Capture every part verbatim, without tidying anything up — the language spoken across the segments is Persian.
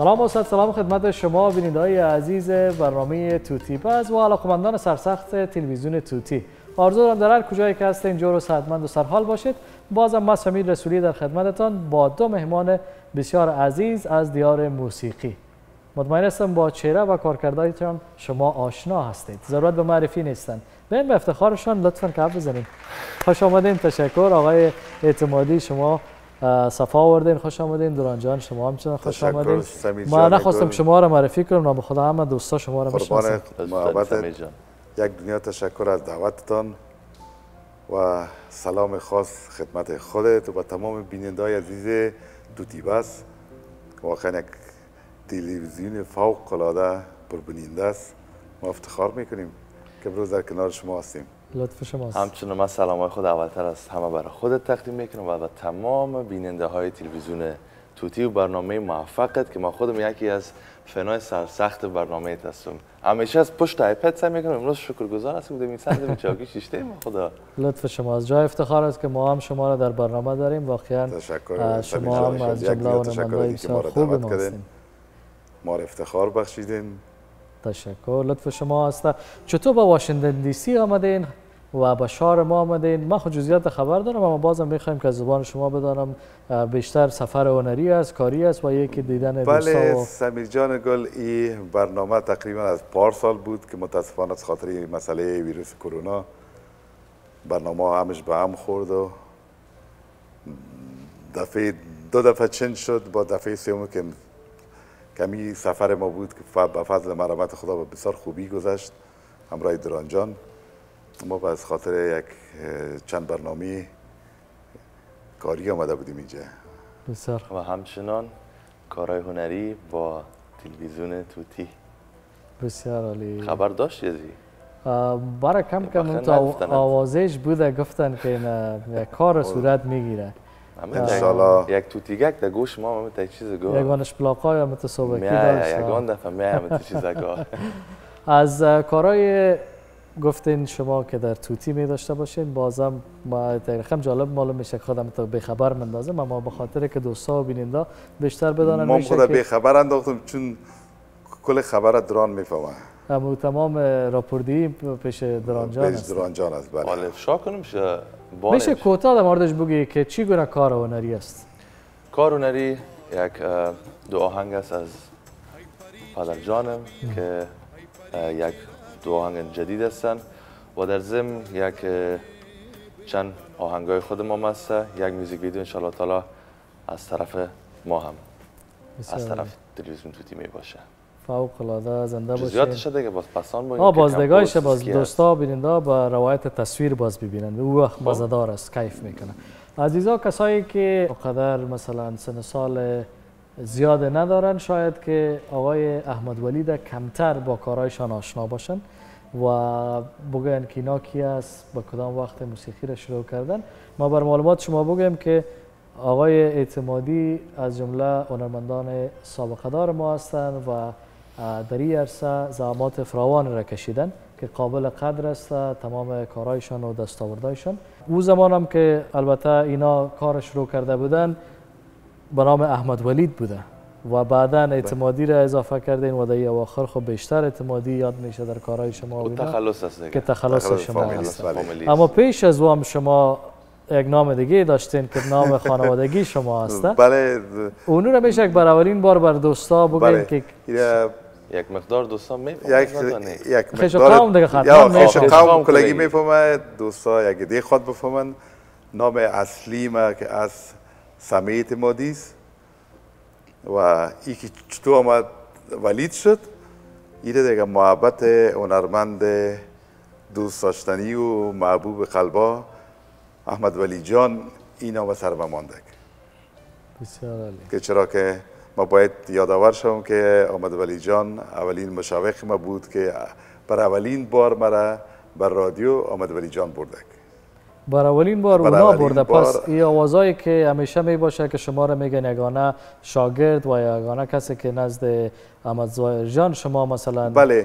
سلام و صد سلام خدمت شما بینندگان عزیز برنامه توتی باز و علاقمندان سرسخت تلویزیون توتی. آرزو دارم در هر کجایی که هستین جور و صحتمند و سرحال باشید. بازم من سمیر رسولی در خدمتتان با دو مهمان بسیار عزیز از دیار موسیقی. مطمئن هستم با چهره و کارکردهایتان شما آشنا هستید. ضرورت به معرفی نیستن. بین به افتخارشان لطفاً کف بزنید. خوش آمدین. تشکر آقای اعتمادی، شما صفا آوردین. خوش آمدین. دوران جان شما همچنان خوش آمدین. ما نخواستم شما را معرفی کنم، نه به خدا همه دوستا شما را میشناسم. محبت یک دنیا تشکر از دعوتتان و سلام خاص خدمت خودت و تمام بینندگان عزیز توتی باز. واقعا یک تلویزیون فوق العاده پربیننده است. ما افتخار میکنیم که امروز در کنار شما هستیم. لطف شماست. همچنین من سلامای خود اولتر از همه برای خودت تقدیم میکنم و به تمام بیننده های تلویزیون توتی و برنامه موفقت که ما خودم یکی از فنای سرسخت برنامه هستم. همیشه از پشت آیپد سعی میکنم. امروز شکرگزار هستم بودم این سند چاکی شیشته ما خدا. لطف شما از جای افتخار است که ما هم شما را در برنامه داریم. واقعا شما هم از جمله هنرمندان بسیار خوب ما هستین. ما را افتخار بخشیدین. تشکر. لطف شما است. چطور با واشنگتن دی سی آمدین و به شهر ما آمدین؟ من خود جزئیات خبر دارم اما بازم میخوایم که از زبان شما بدانم. بیشتر سفر هنری است، کاری است و یکی دیدن دوستا؟ بله و... سمیر جان گل، این برنامه تقریبا از پارسال بود که متاسفانه از خاطر مسئله ویروس کرونا برنامه همش به هم خورد و دفعه دو دفعه چنج شد. با دفعه سوم که کمی سفر ما بود که به فضل مرحمت خدا به بسیار خوبی گذشت همراه دوران جان. ما به از خاطر یک چند برنامه کاری آمده بودیم اینجا. بسیار. و همچنان کارهای هنری با تلویزیون توتی. بسیار عالی. خبر داشت یزی؟ برای کم کم آوازش بوده گفتن که این کار صورت میگیره. انشالله یک توتیگک در گوش ما همه تا چیز گفت. یگانش پلاقای هم متصابقی داشت. یگان دفعه می همه تا چیز گفت. از کارهای گفتین شما که در توتی می داشته باشین، بازم ما خیلی جالب معلوم میشه که خودم تو بخبر مندازم، اما به خاطر که دوستا و بیننده بیشتر بدانن ما خود بخبر انداختم چون کل خبر دران میفهمه. اما تمام راپوردی پیش دران جان است. پیش دران جان است. بله. حالا افشا کنم شه میشه کوتاه در موردش بگی که چی گونه کار هنری است؟ کار هنری یک دو آهنگ است از پدر جانم که یک دو آهنگ جدید هستن و در ضمن یک چند آهنگای خود ما هست. یک میوزیک ویدیو ان شاء الله تعالی از طرف ما هم از طرف تلویزیون توتی می باشه. فوق العاده زنده باشین. جزئیاتش دیگه باز پسان با ها بازدگاهش باز دوستا بیننده با روایت تصویر باز ببینن. او مزه‌دار است، کیف میکنه. عزیزا، کسایی که قدر مثلا سن سال زیاد ندارن شاید که آقای احمد ولید کمتر با کارهایشان آشنا باشن و بگن که اینا کی است، با کدام وقت موسیقی را شروع کردن. ما بر معلومات شما بگیم که آقای اعتمادی از جمله هنرمندان سابقه دار ما هستند و در این عرصه زحمات فراوان را کشیدن که قابل قدر است تمام کارهایشان و دستاوردهایشان. او زمان هم که البته اینا کار شروع کرده بودن به نام احمد ولید بوده و بعدا اعتمادی را اضافه کردین و در اواخر خب بیشتر اعتمادی یاد میشه در کارهای شما و تخلص است که تخلص شما است. بله. اما پیش از او هم شما یک نام دیگه داشتین که نام خانوادگی شما هست. بله. اونو را میشه بر اولین بار بر دوستا بگین که یک مقدار دوستان میفهمن. یک خیش قوم دیگه خاطر یا خیش قوم کلگی میفهمن، دوستا یک دی خود بفهمن. نام اصلی ما که از سمی اعتمادی است و ای که چطور آمد ولید شد، این دیگه محبت هنرمند دوست داشتنی و محبوب قلبا احمد ولی جان این نام سر بمانده. بسیار عالی. که چرا که ما باید یادآور شوم که احمد ولی جان اولین مشوق ما بود که بر اولین بار مرا بر رادیو احمد ولی جان برده. بر اولین بار اونا برده. پس این آوازایی که همیشه می باشه که شما را میگن یگانه شاگرد و یگانه کسی که نزد احمد ظاهر جان شما مثلا بله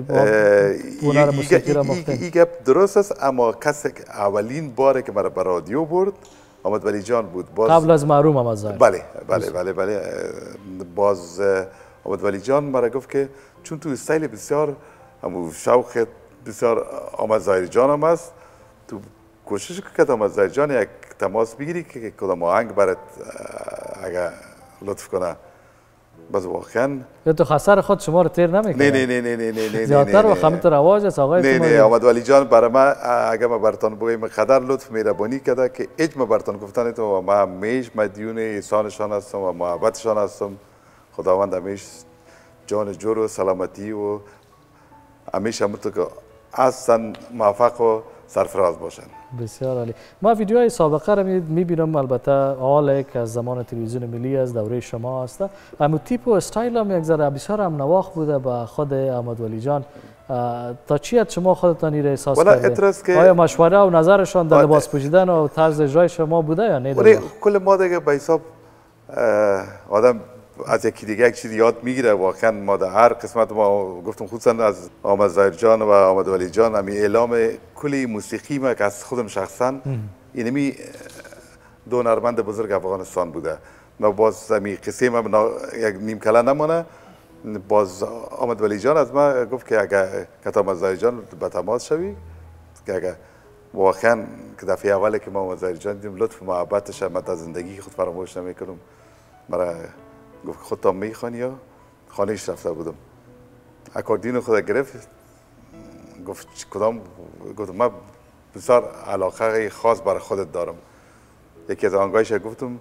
هنر موسیقی را مختن. این گپ درست است، اما کسی که اولین باره که مرا بر رادیو برد احمد ولی جان بود. باز قبل از محروم احمد ظاهر. بله بله بله بله باز احمد ولی جان مرا گفت که چون تو استایل بسیار همو شوق بسیار احمد ظاهری جان هم است، تو کوشش کرد احمد ظاهری جان یک تماس بگیری که کدام آهنگ برات اگه لطف کنه. باز واقعا تو خسر خود شما رو تیر نمیکنه. نه نه نه نه نه نه زیادتر و خمت رواج است آقای نه نه احمد ولی جان برای ما اگه ما برتان بگویم قدر لطف مهربانی کرده که هیچ ما برتان گفتن تو و ما همیشه مدیون احسانشان هستم و محبتشان هستم. خداوند همیشه جان جور و سلامتی و همیشه همونطور که هستن موفق و سرفراز باشن. بسیار عالی. ما ویدیوهای سابقه را میبینم، البته حال که از زمان تلویزیون ملی از دوره شما است. اما تیپ و استایل هم یک ذره بسیار هم نواخت بوده با خود احمد ولی جان. تا چی حد شما خودتان این احساس کردید؟ آیا مشوره و نظرشان در لباس پوشیدن و طرز اجرای شما بوده یا نه؟ ولی کل ما دیگه به حساب آدم از یکی دیگه یک چیز یاد میگیره. واقعا ما در هر قسمت ما گفتم خصوصا از احمد ظاهری جان و احمد ولی جان همین اعلام کلی موسیقی ما که از خودم شخصا اینمی دو هنرمند بزرگ افغانستان بوده. ما باز همین قصه ما یک نیم کله نمونه. باز احمد ولی جان از ما گفت که اگر کتاب احمد ظاهری جان به تماس شوی که اگر واقعا که دفعه اولی که ما احمد ظاهری جان دیدیم لطف و محبتش من از زندگی خود فراموش نمیکنم. مرا گفت خودت میخوانی یا خانهش رفته بودم اکاردین خود گرفت گفت کدام؟ گفت من بسیار علاقه خاص برای خودت دارم. یکی از آهنگایش گفتم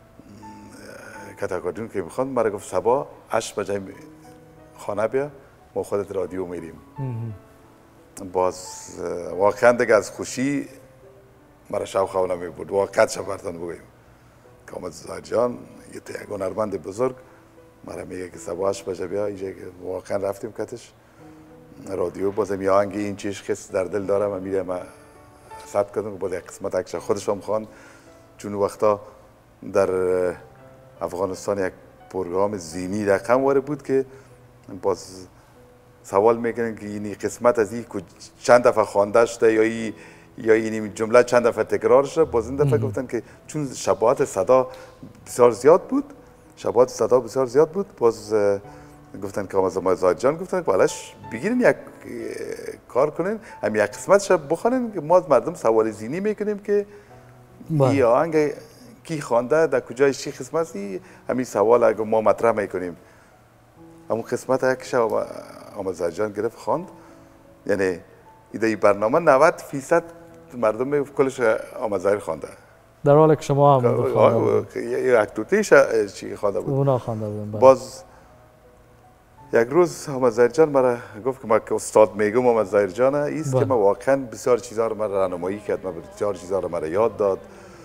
کت اکاردین که میخواد مرا گفت صبح هشت بجه خانه بیا ما خودت رادیو میریم. باز واقعا دیگه از خوشی مرا شوق نمی بود. واقعا شبرتان بگویم که احمد ظاهری جان یک هنرمند بزرگ مرا میگه که صبح هشت بجه بیا اینجا. واقعا رفتیم کتش رادیو. بازم یه آهنگ این چیش خیس در دل دارم و میره ما ثبت کردم که باز یک قسمت اکش خودش هم خواند. چون وقتا در افغانستان یک پروگرام زینی رقم وارد بود که باز سوال میکنن که این قسمت از این چند دفعه خوانده شده یا این یا این جمله چند دفعه تکرار شده. باز این دفعه گفتن که چون شباهت صدا بسیار زیاد بود شباهت صدا بسیار زیاد بود باز گفتن که احمد ظاهری جان گفتن که حالش بگیرین یک کار کنین هم یک قسمتش بخونین که ما از مردم سوال زینی میکنیم که این آهنگ کی خوانده در کجای چی قسمتی همین سوال اگه ما مطرح میکنیم. همون قسمت یک شب احمد ظاهری جان گرفت خواند. یعنی ایده برنامه نود فیصد مردم میگفت کلش احمد ظاهری خوانده در حالی که شما هم خوانده یک توتیش چی خوانده بود. اونا خوانده بودن. باز یک روز احمد ظاهری جان مرا گفت که ما که استاد میگم احمد ظاهری جان است که ما واقعا بسیار چیزا رو مرا راهنمایی کرد. ما بسیار چیزا رو مرا یاد داد.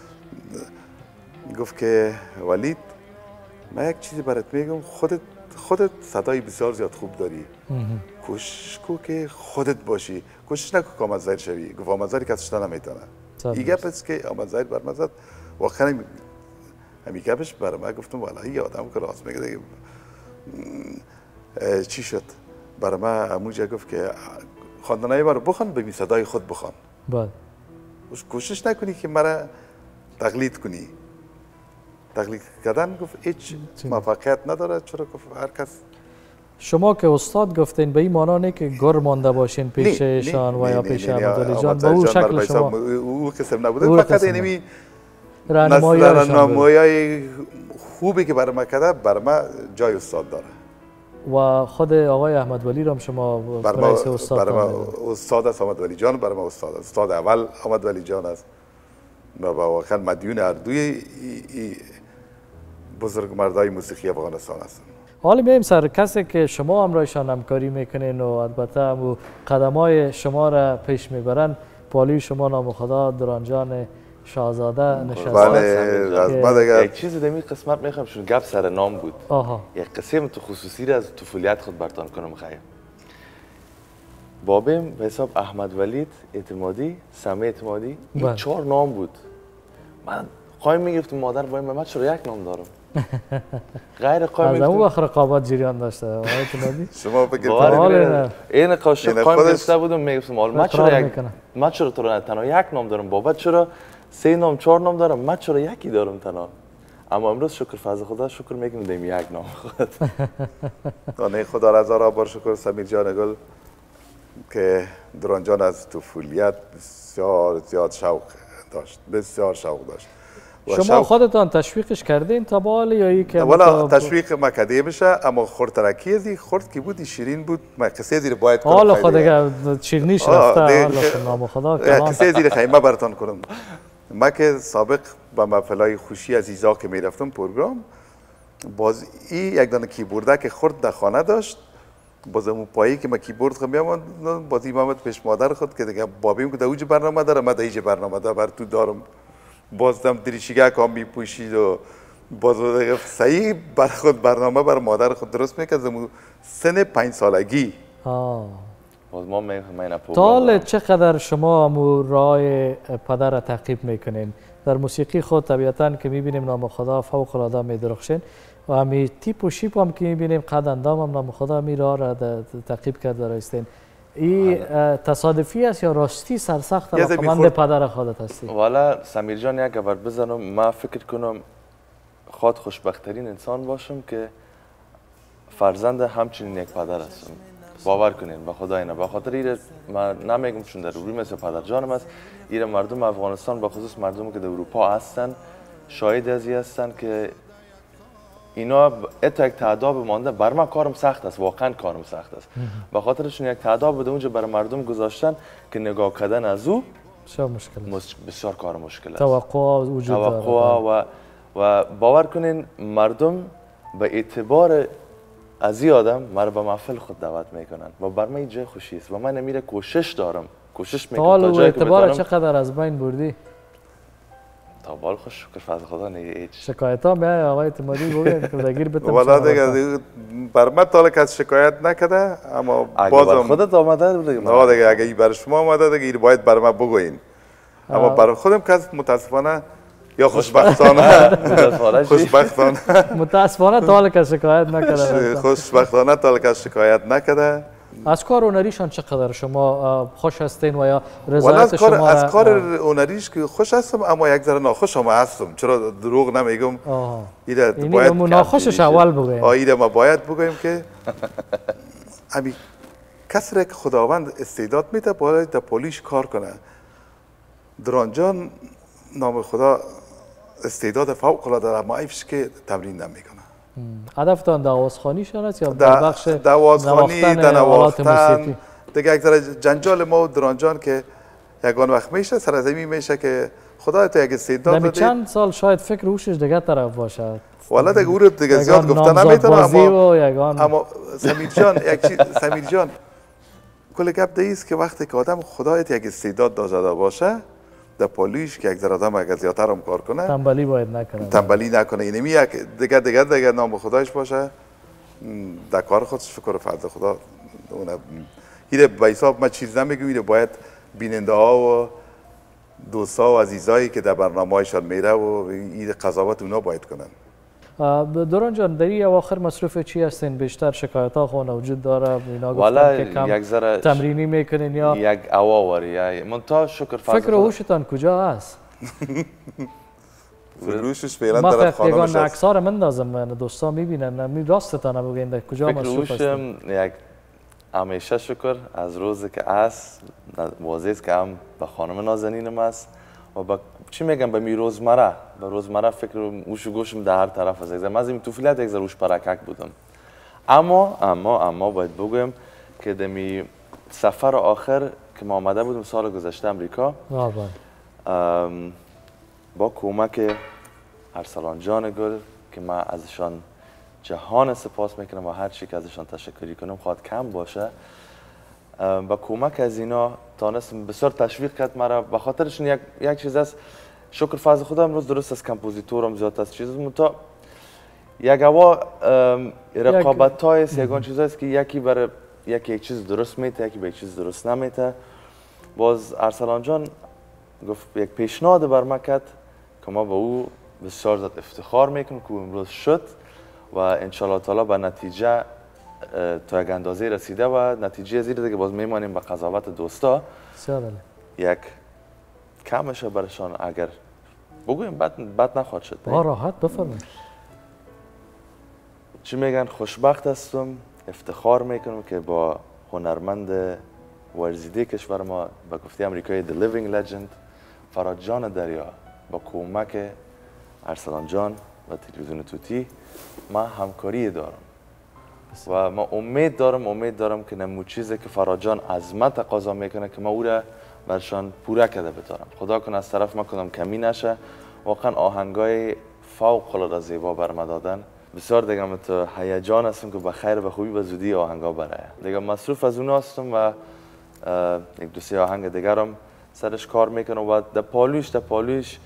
گفت که ولید من یک چیزی برات میگم خودت خودت صدای بسیار زیاد خوب داری. کوشش کو که خودت باشی. کوشش نکن که احمد ظاهری شوی. گفت احمد ظاهری کسی شدن نمیتونه. این گپ است که احمد ظاهری بر من زد. واقعا همین گپش برای من گفتم والا این آدم که راست میگه. چی شد؟ برای من اموجا گفت که خواندنای مرا بخوان به صدای خود بخوان. بله. کوشش نکنی که مرا تقلید کنی. تقلید کردن گفت هیچ موفقیت نداره. چرا گفت هر کس شما که استاد گفتین به این معنا نه که گر مانده باشین پیششان و یا پیش احمد ولی جان با اون شکل شما او قسم نبوده. فقط اینمی راهنمایی خوبی که برای ما کرده برای ما جای استاد داره. و خود آقای احمد ولی رام شما رئیس استاد برای ما استاد است. احمد ولی جان برای ما استاد است. استاد اول احمد ولی جان است. و واقعا مدیون هر دوی بزرگ مردای موسیقی افغانستان هستن. حالا میایم سر کسی که شما همراهشان همکاری میکنین و البته هم قدمای شما را پیش میبرن. پالی شما نام خدا درانجان شاهزاده نشسته. بله. یک چیزی در این قسمت میخوام چون گپ سر نام بود. آها. یک قسم تو خصوصی را از طفولیت خود برتان کنم خیر. بابیم به حساب احمد ولید اعتمادی، سمی اعتمادی این چهار نام بود. من قایم میگفتم مادر بایم من چرا یک نام دارم. غیر قایم میگفتم. از اون وقت رقابت جریان داشته. اعتمادی. شما بگید. این قاشق قایم گرفته بودم میگفتم حالا من چرا یک من چرا تو تنها یک نام دارم بابا چرا سه نام چهار نام دارم من چرا یکی دارم تنها. اما امروز شکر فضل خدا شکر میکنیم دیم یک نام خود. دانه خدا را هزار بار شکر سمیر جان گل که دران جان از طفولیت بسیار زیاد شوق داشت، بسیار شوق داشت. شما خودتان تشویقش کردین تا بال یا ای که والا تشویق ما کردی میشه اما خورترکی ازی خورد که بود شیرین بود ما قصه زیر باید کنم. حالا خود اگر شیرینیش رفته حالا نام خدا کلام قصه زیر خیمه براتون کنم. ما که سابق با محفلای خوشی عزیزا که میرفتم پروگرام باز این یک دانه کیبورده که خورد در خانه داشت باز اون پایی که ما کیبورد خود میام باز امامت پیش مادر خود که دیگه بابیم که در اوج برنامه داره ما در ایج برنامه داره بر تو دارم باز دم دریشیگه کام میپوشید و باز دیگه صحیح بر خود برنامه بر مادر خود درست میکرد سن پنج سالگی. آه. باز ما مینا تا چقدر شما امو راه پدر را تعقیب میکنین؟ در موسیقی خود طبیعتاً که میبینیم نام خدا فوق العاده میدرخشین و همی تیپ و شیپ هم که میبینیم قد اندام هم نام خدا می راه را تعقیب کرده رایستین. این تصادفی است یا راستی سرسخت علاقمند پدر خودت هستی؟ والا سمیر جان یک بار بزنم ما فکر کنم خود خوشبخترین انسان باشم که فرزند همچنین یک پدر هستم. باور کنین به خدا اینا به خاطر ایره من نمیگم چون در روی مثل پدر جانم است ایره مردم افغانستان به خصوص مردمی که در اروپا هستن شاهد ازی هستن که اینا اتو یک تعداد مانده بر من کارم سخت است واقعا کارم سخت است به خاطرشون یک تعداد بده اونجا برای مردم گذاشتن که نگاه کردن از او بسیار مشکل است بسیار کار مشکل است توقع وجود داره توقع و و باور کنین مردم به اعتبار از این آدم مرا به محفل خود دعوت میکنن و بر من جای خوشی است و من نمیره کوشش دارم کوشش میکنم تا جایی که اعتبار چقدر از بین بردی؟ تا بال خوش شکر فضل خدا نه هیچ شکایت ها میای آقای اعتمادی بگین که دگیر بتم والا دیگه بر من تا کس شکایت نکرده اما بازم خودت آمده دیگه نه دیگه اگه این بر شما آمده دیگه این باید بر من بگوین اما بر خودم کس متاسفانه یا خوشبختانه خوشبختانه متاسفانه تا کس شکایت نکرده خوشبختانه تا کس شکایت نکرده. از کار هنریشان چقدر شما خوش هستین و یا رضایت شما؟ از کار هنریش که خوش هستم اما یک ذره ناخوش هم هستم چرا دروغ نمیگم. اینه باید ناخوشش اول بگویم. اینه ما باید بگویم که همین کسی که خداوند استعداد میده باید در پولیش کار کنه. دران جان نام خدا استعداد فوق العاده داره اما ایفش که تمرین نمیکنه. هدفتان دوازخوانی شان است یا در بخش دوازخوانی در نواختن دیگه یک ذره جنجال ما و دران جان که یگان وقت میشه سرزمین میشه که خدا تو یک استعداد داده. چند سال شاید فکر روشش دیگه طرف باشه. والا دیگه او رو دیگه زیاد گفته نمیتونم اما اما سمیر جان یک چیز سمیر جان کل گپ است که وقتی که آدم خدا یک استعداد داده باشه در پولیش که یک ذره آدم اگر زیادتر هم کار کنه تنبلی باید نکنه تنبلی نکنه اینمی یک دیگه دیگه دیگه نام خدایش باشه در کار خودش فکر فضل خدا اون اینه به حساب من چیز نمیگم اینه باید بیننده ها و دوستا و عزیزایی که در برنامه هایشان میره و این قضاوت اونا باید کنن. دران جان در این اواخر مصروف چی هستین؟ بیشتر شکایت ها خون وجود داره اینا گفتن که کم تمرینی میکنین یا یک اواوری یا منتها شکر فضل فکر هوشتان کجا هست؟ فکروشش فعلا طرف خانمش هست. من عکس ها رو مندازم من دوستا میبینن می راستتان بگین کجا مصروف هستین؟ یک همیشه شکر از روزی که است واضح است که هم به خانم نازنینم است و با چی میگم به می روزمره به روزمره فکر اوش و گوشم در هر طرف است. من از این طفولیت یک ذره اوش پرکک بودم اما اما اما باید بگویم که دمی سفر آخر که ما آمده بودم سال گذشته امریکا با کمک ارسلان جان گل که من ازشان جهان سپاس میکنم و هر چی که ازشان تشکری کنم خواهد کم باشه با کمک از اینا تانستم بسیار تشویق کرد مرا به خاطرشون یک یک چیز است شکر فضل خدا امروز درست است کمپوزیتورم زیاد است چیز متا یک هوا رقابت های است یگان چیز است که یکی برای یکی یک چیز درست میته یکی به یک چیز درست نمیته. باز ارسلان جان گفت یک پیشنهاد بر من کرد که ما با او بسیار زیاد افتخار میکنم که امروز شد و ان شاء الله تعالی به نتیجه تا یک اندازه رسیده و نتیجه زیر دیگه باز میمانیم به قضاوت دوستا یک کمشه برشان اگر بگویم بد بد نخواهد شد. با راحت بفرمایید. چی میگن؟ خوشبخت هستم، افتخار میکنم که با هنرمند ورزیده کشور ما به گفته امریکایی The Living Legend فراد جان دریا با کمک ارسلان جان و تلویزیون توتی ما همکاری دارم و ما امید دارم امید دارم که نمو چیزی که فراد جان از من تقاضا میکنه که ما او را برشان پوره کرده بتارم. خدا کنه از طرف ما کدام کمی نشه. واقعا آهنگای فوق العاده زیبا برام دادن. بسیار دیگه تو هیجان هستم که بخیر به خوبی و زودی آهنگا برای دیگه مصروف از اون هستم و یک دو سه آهنگ دیگرم سرش کار میکنم و در پالوش در پالوش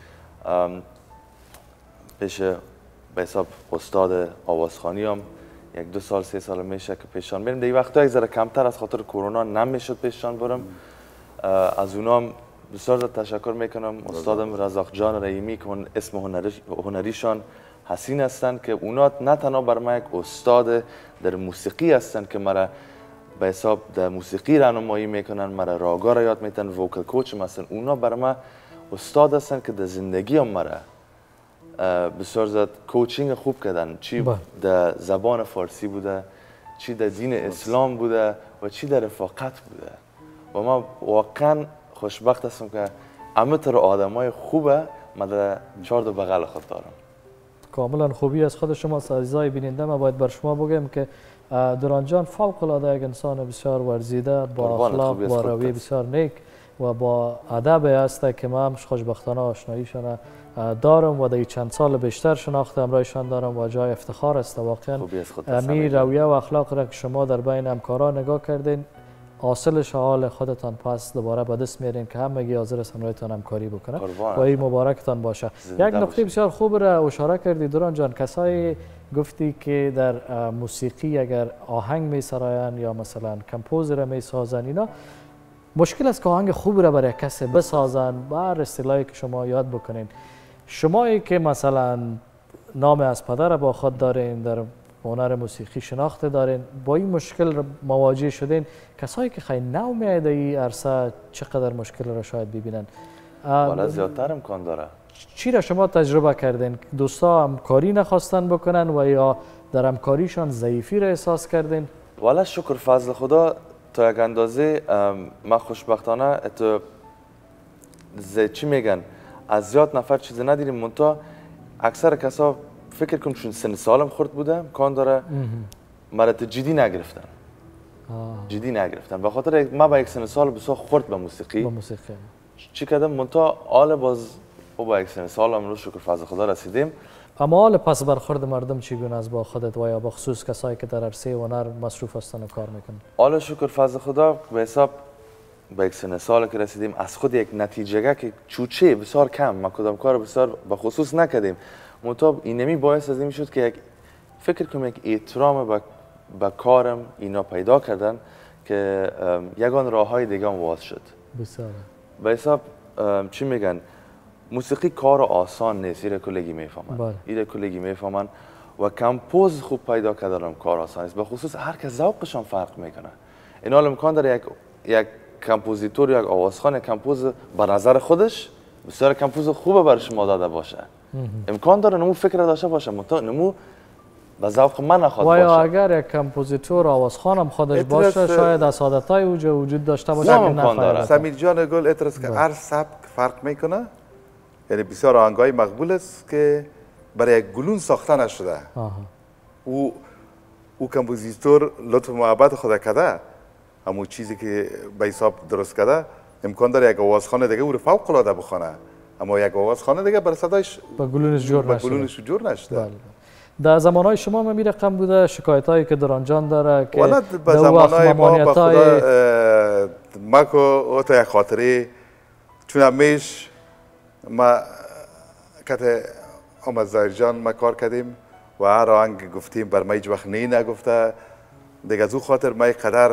پیش به حساب استاد آوازخوانی هم یک دو سال سه سال میشه که پیشان میرم. دیگه وقتا یک ذره کمتر از خاطر کرونا نمیشد پیشان برم. از اونام بسیار تشکر میکنم استادم رزاق جان رحیمی که اسم هنری هنریشان حسین هستند که اونا نه تنها بر من یک استاد در موسیقی هستند که مرا به حساب در موسیقی راهنمایی میکنن، مرا راگا را یاد میتن، وکل کوچ هستند. اونا بر من استاد هستند که در زندگی هم مرا بسیار زیاد کوچینگ خوب کردن. چی در زبان فارسی بوده، چی در دین اسلام بوده و چی در رفاقت بوده. و ما واقعا خوشبخت هستم که همه طور آدمای خوبه ما در چهار دو بغل خود دارم. کاملا خوبی از خود شما عزیزای بیننده. ما باید بر شما بگم که دوران جان فوق العاده یک انسان بسیار ورزیده با اخلاق با روی بسیار نیک و با ادب است که ما هم خوشبختانه آشناییشان دارم و در چند سال بیشتر شناخت همراهشان دارم و جای افتخار است. واقعا می رویه و اخلاق را که شما در بین همکاران نگاه کردین حاصلش حال خودتان پس دوباره به دست میارین که همگی حاضر هستن رویتان همکاری بکنه و این مبارکتان باشه. یک نکته بسیار خوب را اشاره کردی دوران جان، کسایی گفتی که در موسیقی اگر آهنگ می سراین یا مثلا کمپوز را می سازن، اینا مشکل است که آهنگ خوب را برای کسی بسازن بر اصطلاحی که شما یاد بکنین. شمایی که مثلا نام از پدر با خود دارین، در هنر موسیقی شناخت دارین، با این مشکل مواجه شدین، کسایی که خیلی نو میاده ای عرصه چقدر مشکل را شاید ببینن؟ والا زیادتر امکان داره. چی را شما تجربه کردین؟ دوستا همکاری نخواستن بکنن و یا در همکاریشان ضعیفی را احساس کردین؟ والا شکر فضل خدا تا یک اندازه ما خوشبختانه تو چی میگن از زیاد نفر چیزی ندیدیم. منتها اکثر کسا فکر کنم چون سن سالم خورد بوده امکان داره مرا جدی نگرفتن. جدی نگرفتن به خاطر ما با یک سن سال بسیار خورد به موسیقی. با موسیقی چی کردم منتها حال باز با یک سن سال امروز شکر فضل خدا رسیدیم. اما حال پس برخورد مردم چگونه است با خودت و یا با خصوص کسایی که در عرصه هنر مصروف هستن و کار میکنن؟ حال شکر فضل خدا به حساب با یک سن سال که رسیدیم از خود یک نتیجه که چوچه بسیار کم ما کدام کار بسیار به خصوص نکردیم. منتها اینمی باعث از این شد که یک فکر کنم یک احترام به با کارم اینا پیدا کردن که یگان راه های دیگه هم واز شد. بسیار به حساب چی میگن موسیقی کار آسان نیست. ایره کلگی میفهمن ایره کلگی میفهمن و کمپوز خوب پیدا کردن کار آسان نیست. به خصوص هر کس ذوقشون فرق میکنه. این حال امکان داره یک یک کمپوزیتور یا یک آوازخوان یک کمپوز به نظر خودش بسیار کمپوز خوبه برای شما داده باشه. امکان داره نمو فکر داشته باشه منتها نمو به ذوق من نخواد باشه. و یا اگر یک کمپوزیتور آوازخوان هم خودش باشه شاید اسادتای اوجا وجود داشته باشه که نفهمه. سمیر جان گل اعتراض که هر سبک فرق میکنه. یعنی بسیار آهنگای مقبول است که برای یک گلون ساخته نشده. او او کمپوزیتور لطف محبت خود کرده همون چیزی که به حساب درست کرده امکان داره یک آوازخوان دیگه او رو فوق العاده بخونه اما یک آوازخوان دیگه بر صداش با گلونش جور نشده. با گلونش جور نشده. در زمانهای شما ما می رقم بوده شکایت هایی که دوران جان داره که والا به زمانهای ما به خدا ما که او تا یک خاطره چون همیش ما کت آمد زایر جان ما کار کردیم و هر آهنگ گفتیم بر ما هیچ وقت نی نگفته دیگه از او خاطر ما قدر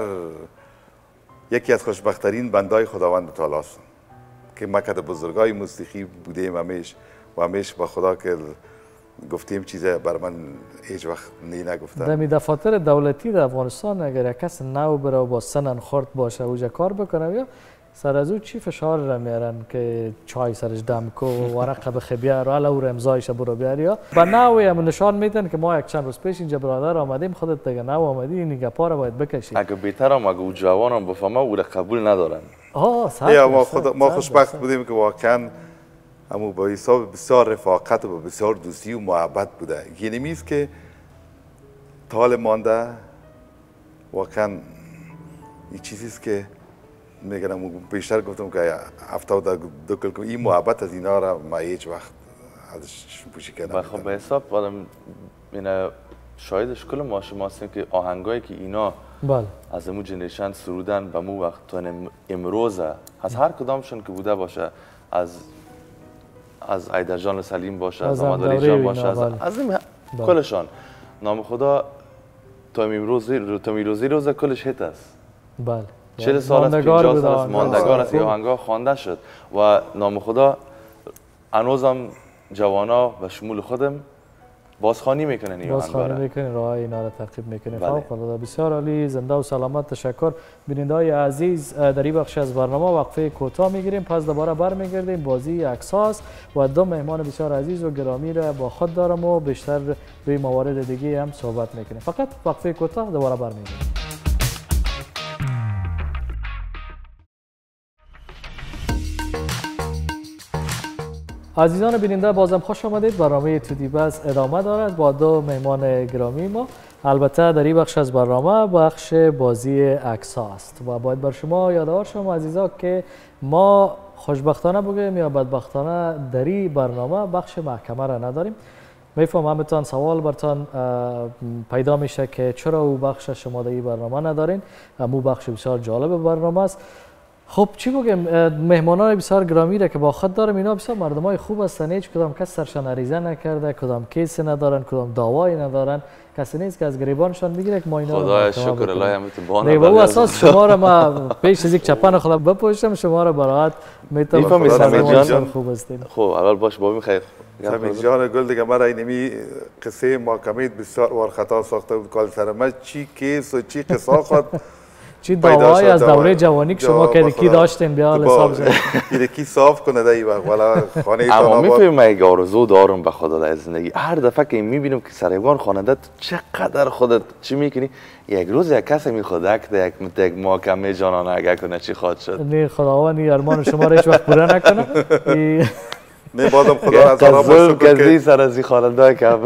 یکی از خوشبخترین بندای خداوند تعالی است که ما کت بزرگای موسیقی بودیم همیش و همیش با خدا که گفتیم چیزه بر من هیچ وقت نی نگفته. در دفاتر دولتی در افغانستان اگر کس نو بره و با سنن خورد باشه اوجا کار بکنه یا سر از او چی فشار را میارن که چای سرش دم کو ورقه بخی بیار حالا او امضایش برو بیار یا به نوعی هم نشان میدن که ما یک چند روز پیش اینجا برادر آمدیم خودت دیگه نو آمدی این گپا رو باید بکشی. اگه بهتر هم اگه او جوانم بفهمه او را قبول ندارن. آه یا ما خود ما خوشبخت بودیم که واقعا همو با حساب بسیار رفاقت و بسیار دوستی و محبت بوده. یعنی میست که طال مانده واقعا این چیزی است که میگم بیشتر گفتم که هفتاد دو کل این محبت از اینا را ما هیچ وقت ازش پوشی کردم. خب به حساب آدم اینا شاهدش کل ما شما هستیم که آهنگایی که اینا بله از امو جنریشن سرودن به مو وقت تا امروزه از هر کدامشون که بوده باشه از از ایدرجان سلیم باشه از امادالی جان باشه از از این کلشان نام خدا تا امروزی تا امروزی روز کلش هیت است. بله چهل سال است پنجاه سال است ماندگار است این آهنگا خوانده شد و نام خدا هنوزم جوانا و شمول خودم بازخوانی میکنن این آهنگا بازخوانی میکنن راه اینا را تعقیب میکنن. فوق العاده بسیار عالی. زنده و سلامت. تشکر. بیننده‌های عزیز در این بخش از برنامه وقفه کوتاه میگیریم پس دوباره برمیگردیم. بازی عکس‌هاست و دو مهمان بسیار عزیز و گرامی را با خود دارم و بیشتر روی موارد دیگه هم صحبت میکنیم. فقط وقفه کوتاه دوباره برمیگردیم. عزیزان بیننده بازم خوش آمدید. برنامه تودی بس ادامه دارد با دو مهمان گرامی ما. البته در این بخش از برنامه بخش بازی عکس است و باید بر شما یادآور شم عزیزا که ما خوشبختانه بگویم یا بدبختانه در این برنامه بخش محکمه را نداریم. میفهم همتان سوال برتان پیدا میشه که چرا او بخش شما در این برنامه ندارین. مو بخش بسیار جالب برنامه است. خب چی بگم مهمانان بسیار گرامی را که با خود دارم اینا بسیار مردمای خوب هستن. هیچ کدام کس سرشان عریضه نکرده، کدام کیسی ندارن، کدام دعوایی ندارن. کسی نیست که از گریبانشان بگیره که ما اینا خدای شکر الله همت بان. نه با اساس شما را ما پیش از یک چپن خود بپوشم شما را براحت میتونم سمیر جان خوب هستین. خب اول باش بابی خیر. سمیر جان گل دیگه مرا اینمی قصه محکمه بسیار ور خطا ساخته بود کال سر ما چی کیس و چی قصه خود چی دعوای از دوره جوانی که شما که کی داشتین بیا حساب زد کی کی صاف کنه دایی والا خانه تا اما میفهمم یک آرزو دارم به خدا در زندگی. هر دفعه که میبینم که سرایوان خواننده چقدر خودت چی میکنی یک روز یک کسی میخواد یک یک محاکمه جانانه اگه کنه چی خواهد شد. نه خداوند ارمان شما را هیچ وقت پوره نکنه. نه بادم خدا از ظلم کردی سر از این خواننده که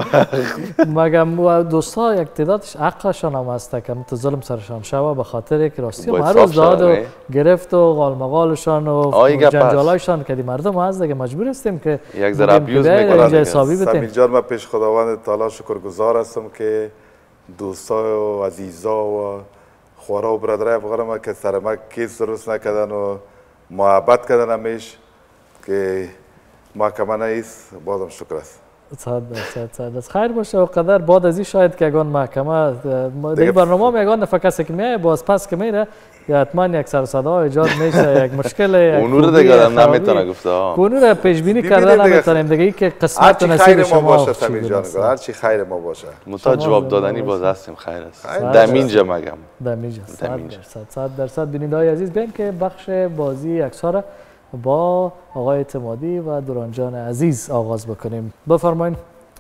مگم دوستا یک تعدادش حقشان هم هست که مت ظلم سرشان شوه به خاطر که راستی هر روز داد و گرفت و غالمغالشان و جنجالایشان که مردم هست دیگه مجبور هستیم که یک ذره ابیوز میکنن. سمیر جان من پیش خداوند تعالی شکرگزار هستم که دوستا و عزیزا و خورا و برادرای افغان ما که سر ما کیس درست نکردن و محبت کردن همیش که محکمه نیست بازم شکر است. صد درصد صد درصد خیر باشه و قدر بعد از این شاید که اگان محکمه دیگه برنامه می اگان نفر کسی که میای باز پس که میره یا حتما یک سر صدا ایجاد میشه یک مشکل اونور دیگه نمیتونه گفته ها اونور پیش بینی کردن نمیتونیم دیگه که قسمت نصیب شما باشه. سمیر جان هر چی خیر ما باشه متا جواب دادنی باز هستیم. خیر است دمینجا مگم دمینجا صد درصد درصد بیننده‌های عزیز ببین که بخش بازی عکس‌ها با آقای اعتمادی و دوران جان عزیز آغاز بکنیم. بفرمایید.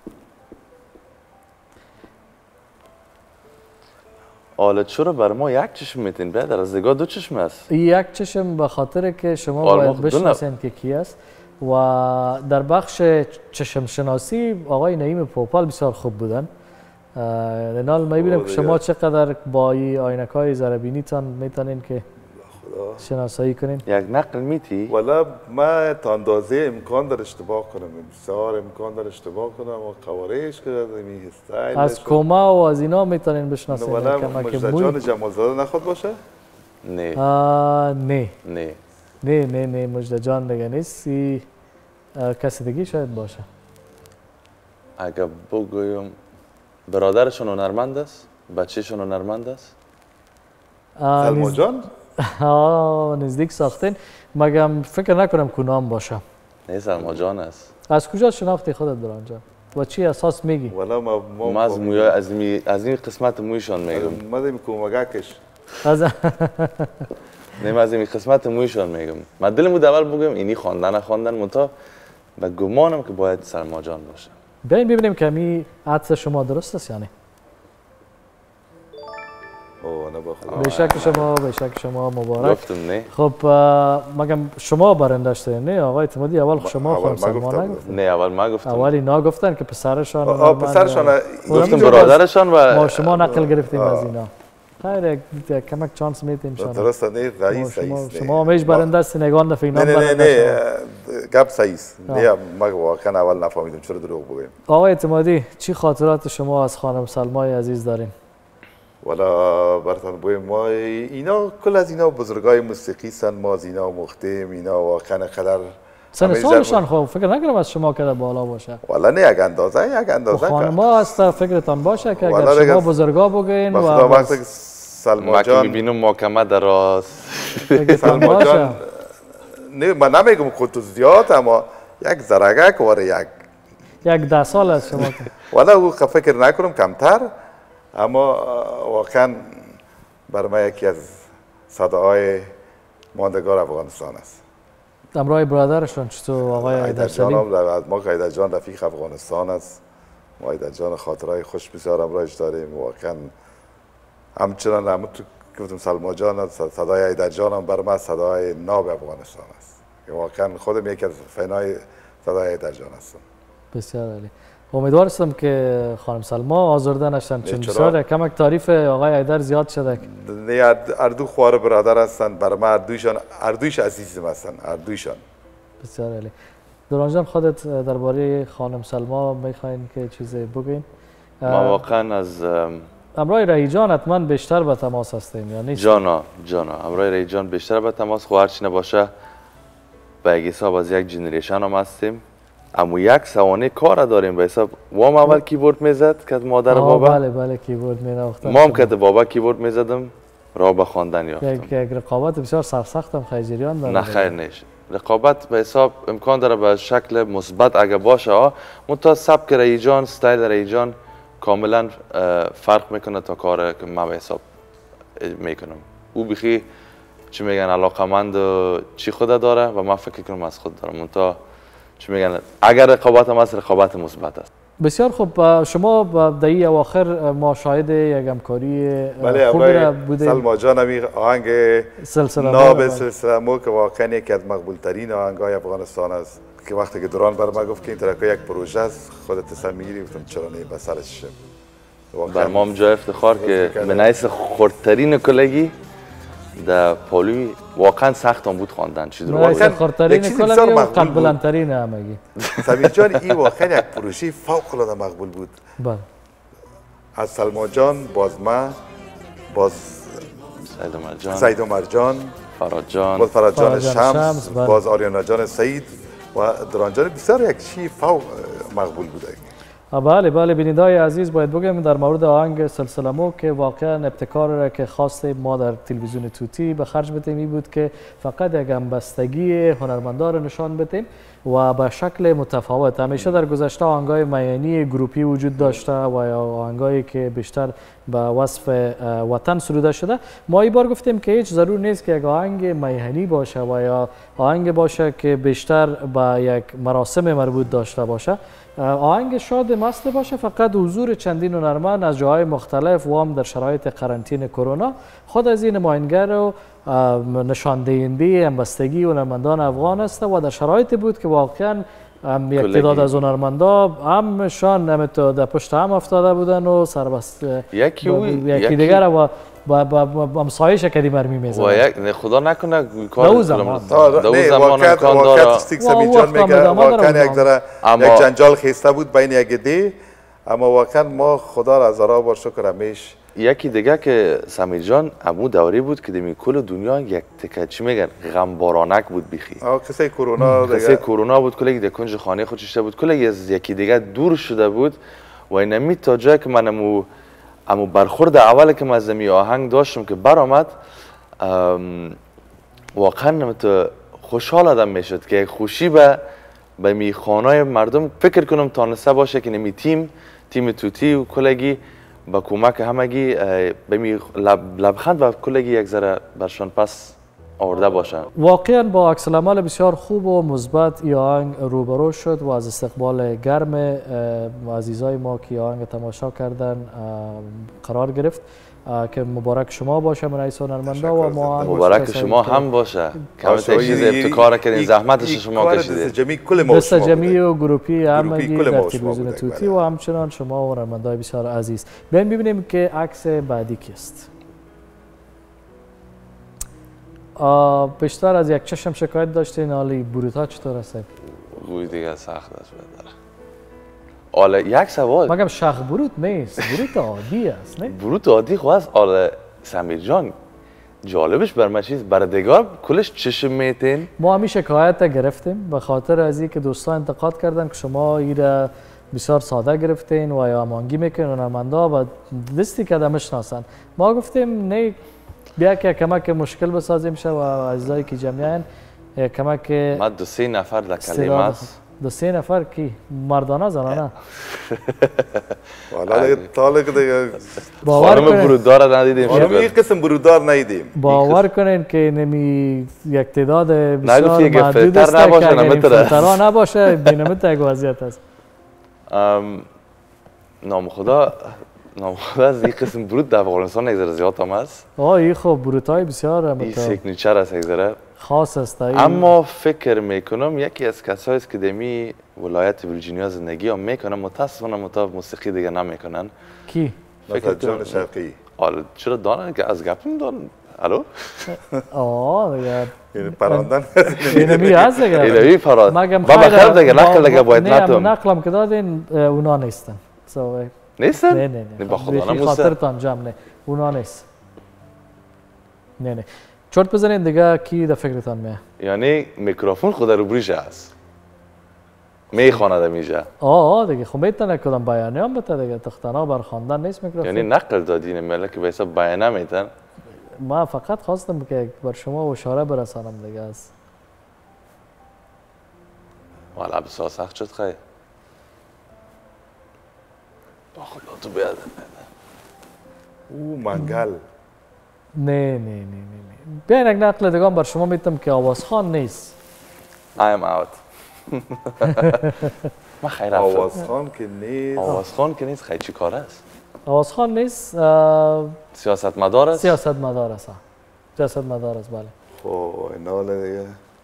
حالا چرا بر ما یک چشم میتین برادر از دیگه دو چشم است؟ یک چشم به خاطر که شما باید بشناسین که کی است و در بخش چشم شناسی آقای نعیم پوپال بسیار خوب بودن. رنال میبینم که شما چقدر با این آینک‌های ذره‌بینیتان میتونین که شناسایی کنین. یک نقل میتی؟ والا من تا اندازه امکان داره اشتباه کنم. بسیار امکان داره اشتباه کنم و قوارش کنم این استایل از کما و از اینا میتونین بشناسین. والا مجد جان جمالزاده نخواد باشه؟ نه نه نه نه نه نه مجد جان دیگه نیست. کسی دیگه شاید باشه. اگه بگویم برادرشون هنرمند است؟ بچه‌شون هنرمند است؟ سلما جان؟ آه نزدیک ساختین. مگم فکر نکنم کنام باشه. نه سلما جان است. از کجا شناختی خودت دوران جان؟ و چی اساس میگی؟ والا ما ما از موی از می از این قسمت مویشان میگم. ما دیم کومگاکش. از نیم از این قسمت مویشان میگم. من دلم بود اول بگم اینی خواندن نخواندن منتها به گمانم که باید سلما جان باشه. بیاین ببینیم که می عدس شما درست است یعنی. به شک شما به شک شما مبارک. گفتم نه. خب مگم شما برنده شدین نه آقای اعتمادی؟ اول شما خانم سلما نگفتن. نه اول ما گفتم. اولی نا گفتن که پسرشان آ پسرشان گفتم برادرشان و ما شما نقل گرفتیم از اینا. خیر یک کمک چانس میدیم شما. درست نه رئیس رئیس. شما همیشه برنده است نگان دفعه اینا. نه نه نه گپ صحیح است. نه ما واقعا اول نفهمیدم چرا دروغ بگیم. آقای اعتمادی چی خاطرات شما از خانم سلمای عزیز دارین؟ والا براتون بگم ما اینا کل از اینا بزرگای موسیقی سن، ما از اینا مختیم، اینا واقعا قدر سن سالشان خب فکر نکنم از شما که بالا باشه. والا نه یک اندازه یک اندازه خانم‌ها هست فکرتان باشه که اگر شما بزرگا بگین و وقتی سلما جان میبینم محکمه دراز سلما جان نه من نمیگم خودت زیاد اما یک زرگک واره یک یک ده سال از شما والا او فکر نکنم کمتر، اما واقعا بر ما یکی از صداهای ماندگار افغانستان است. امرای برادرشون چطور آقای حیدر سلیم؟ ما که حیدر جان رفیق افغانستان است. ما حیدر جان خاطرهای خوش بسیار امرایش داریم. واقعا همچنان همونطور که گفتم سلما جان صدای حیدر جان هم بر ما صدای ناب افغانستان است. واقعا خودم یکی از فنای صدای حیدر جان هستم. بسیار عالی. امیدوار هستم که خانم سلما آزرده نشن، چون بسیار کمک تعریف آقای حیدر زیاد شده. نه اردو خوار برادر هستن، بر ما اردویشان اردویش عزیزم هستن، اردویشان. بسیار عالی. دوران جان خودت درباره خانم سلما میخواین که چیزی بگین؟ ما واقعا از امرای رایی جان حتما بیشتر به تماس هستیم یا نیست؟ جانا جانا امرای رایی جان بیشتر به تماس، خو هرچی نباشه به یک حساب از یک جنریشن هم هستیم. اما یک سوانه کار داریم به حساب وام اول کیبورد میزد که مادر بابا. بله بله کیبورد می‌نواختم. ما هم که بابا کیبورد میزدم راه به خواندن یافتم. یک یک رقابت بسیار سرسختم خیجریان داره. نه خیر نیست. رقابت به حساب امکان داره به شکل مثبت اگه باشه ها، منتها سبک رایی جان، استایل رایی جان کاملا فرق میکنه تا کار که من به حساب میکنم. او بخی چی میگن علاقمند چی خود داره و من فکر کنم از خود دارم، منتها چی میگن اگر رقابت هم هست رقابت مثبت است. بسیار خوب. شما در این اواخر ما شاهد یک همکاری خوبی را بوده. سلما جان همی آهنگ سلسله ناب سلسله مو که واقعا یکی از مقبول ترین آهنگای افغانستان است که وقتی که دوران بر ما گفت که این ترکا یک پروژه است خودت سمیری گفتم چرا نه به سرش بر ما هم جای افتخار که من حیث خردترین کلگی در پالوی واقعا سخت هم بود خواندن. چیز رو واقعا خردترین کلگی و قد بلندترین همگی. سمیر جان این واقعا یک پروژه فوق العاده مقبول بود. بله. از سلما جان، باز ما، باز سید عمر جان، سید عمر جان، فراد جان، باز فراد جان شمس، باز آریانا جان سعید و دران جان بسیار یک چی فوق مقبول بوده. بله بله بیننده‌های عزیز باید بگم در مورد آهنگ سلسله مو که واقعا ابتکار را که خواستیم ما در تلویزیون توتی به خرج بدیم این بود که فقط یک همبستگی هنرمندان را نشان بدیم و به شکل متفاوت. همیشه در گذشته آهنگای میانی گروپی وجود داشته و یا آهنگایی که بیشتر به وصف وطن سروده شده. ما این بار گفتیم که هیچ ضرور نیست که یک آهنگ میهنی باشه و یا آهنگ باشه که بیشتر به یک مراسم مربوط داشته باشه. آهنگ شاد مست باشه، فقط حضور چندین هنرمند از جاهای مختلف و هم در شرایط قرنطینه کرونا خود از این نمایندگر و نشان دهنده همبستگی هنرمندان افغان است و در شرایطی بود که واقعا هم یک تعداد از هنرمندان همشان هم در پشت هم افتاده بودن و سربست یکی یکی دیگر و با با همسایش کدی مرمی میزنه و یک خدا نکنه کار دو زمان دو زمان امکان داره. واقعا سمیر جان میگه واقعا یک ذره یک جنجال خیسته بود بین یک دی، اما واقعا ما خدا را از هزار بار شکر همیش. یکی دیگه که سمیر جان امو دوری بود که دمی کل دنیا یک تکه چی میگن غمبارانک بود بخی. آه قصه کرونا دیگه. قصه کرونا بود، کلی در کنج خانه خودش بود، کلی از یکی دیگه دور شده بود و اینمی تا جایی که من امو امو برخورد اولی که من از می آهنگ داشتم که برآمد واقعا خوشحال آدم میشد که خوشی به به می خانه مردم فکر کنم تانسته باشه که نمی تیم تیم توتی و کلگی با کمک همگی به می لب لبخند و کلگی یک ذره برشان پس آورده باشن. واقعا با عکس العمل بسیار خوب و مثبت این آهنگ روبرو شد و از استقبال گرم عزیزای ما که آهنگ تماشا کردن قرار گرفت که مبارک شما باشه من رئیس هنرمندا و ما مبارک شما هم باشه. کامل چیز ابتکار کردین زحمتش شما کشیدید. جمعی کل ما دست جمعی و گروپی همگی در تلویزیون توتی و همچنان شما و هنرمندای بسیار عزیز. بیاین ببینیم که عکس بعدی کیست. بیشتر از یک چشم شکایت داشتین، حالی بروتا چطور است؟ روی دیگه سخت است بداره. حالا یک سوال. مگم شخ بروت نیست، بروت عادی است نه؟ بروت عادی خو است. حالا سمیر جان جالبش بر من چیز بردگار کلش چشم میتین. ما همی شکایت گرفتیم به خاطر از اینکه دوستان انتقاد کردن که شما ایره بسیار ساده گرفتین و یا مانگی میکنین هنرمندا و لیستی که نمیشناسن. ما گفتیم نه بیا که کمک مشکل بسازیم شه و عزیزایی که جمعیان کمک ما دو سه نفر در کلمه است. دو سه نفر کی؟ مردانه زنانه؟ والا طالق دیگه خانم برودار ندیدیم. خانم یک قسم برودار ندیدیم. باور کنین که نمی یک تعداد بسیار محدود است که اگر فیلترها نباشه بینمت یک وضعیت است. نام خدا نام خدا از این قسم برود در افغانستان یک ذره زیاد هم است. آه این خب برودهای بسیار این سیگنیچر است یک ذره خاص است. اما فکر میکنم یکی از کسایی است که دمی ولایت ویرجینیا زندگی هم میکنن متاسفانه مطابق موسیقی دیگه نمیکنن. کی؟ فکر جان شرقی. حالا چرا دانن که از گپم دارن؟ الو؟ آه دیگه این پراندن اینمی هست دیگه. اینمی پراند. مگم بابا خیلی دیگه نقل دیگه باید نتون. نه نقلم که دادین اونا نیستن. نیستن؟ نه نه نه. با خدا نموسه. خاطرتان جمع نه. اونا نیست. نه نه. چرت بزنین دیگه کی در فکرتان میه؟ یعنی میکروفون خود رو بریشه است. میخواند میشه. آه آه دیگه خب میتونه کدام بیانیه هم بده دیگه تختنا بر خواندن نیست میکروفون. یعنی نقل دادین ملک که به حساب بیانیه میتن. ما فقط خواستم که بر شما اشاره برسانم دیگه است. والا بسیار سخت شد خیلی. با خدا تو بیاد. او منگل. نه نه نه نه. بیاین یک نقل دیگه بر شما میتونم که آوازخوان نیست. I am out. ما خیر رفتم. آوازخوان که نیست. آوازخوان که نیست خیلی چی کار است؟ آوازخوان نیست. سیاست مدار است؟ سیاست مدار است. سیاست مدار است بله. خب اینا حالا دیگه.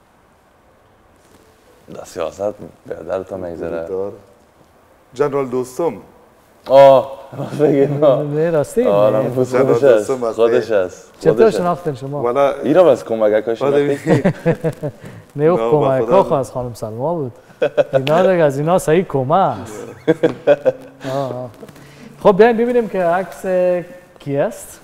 در سیاست بیادر تا میگذره. جنرال دوستم. آه بگیم نه راستی آه خودش است خودش است چطور شناختین شما؟ والا اینا بس کمکاش شناختی؟ نه او کمکا خو از خانم سلما بود اینا دیگه از اینا صحیح کمک است. خب بیاین ببینیم که عکس کی است؟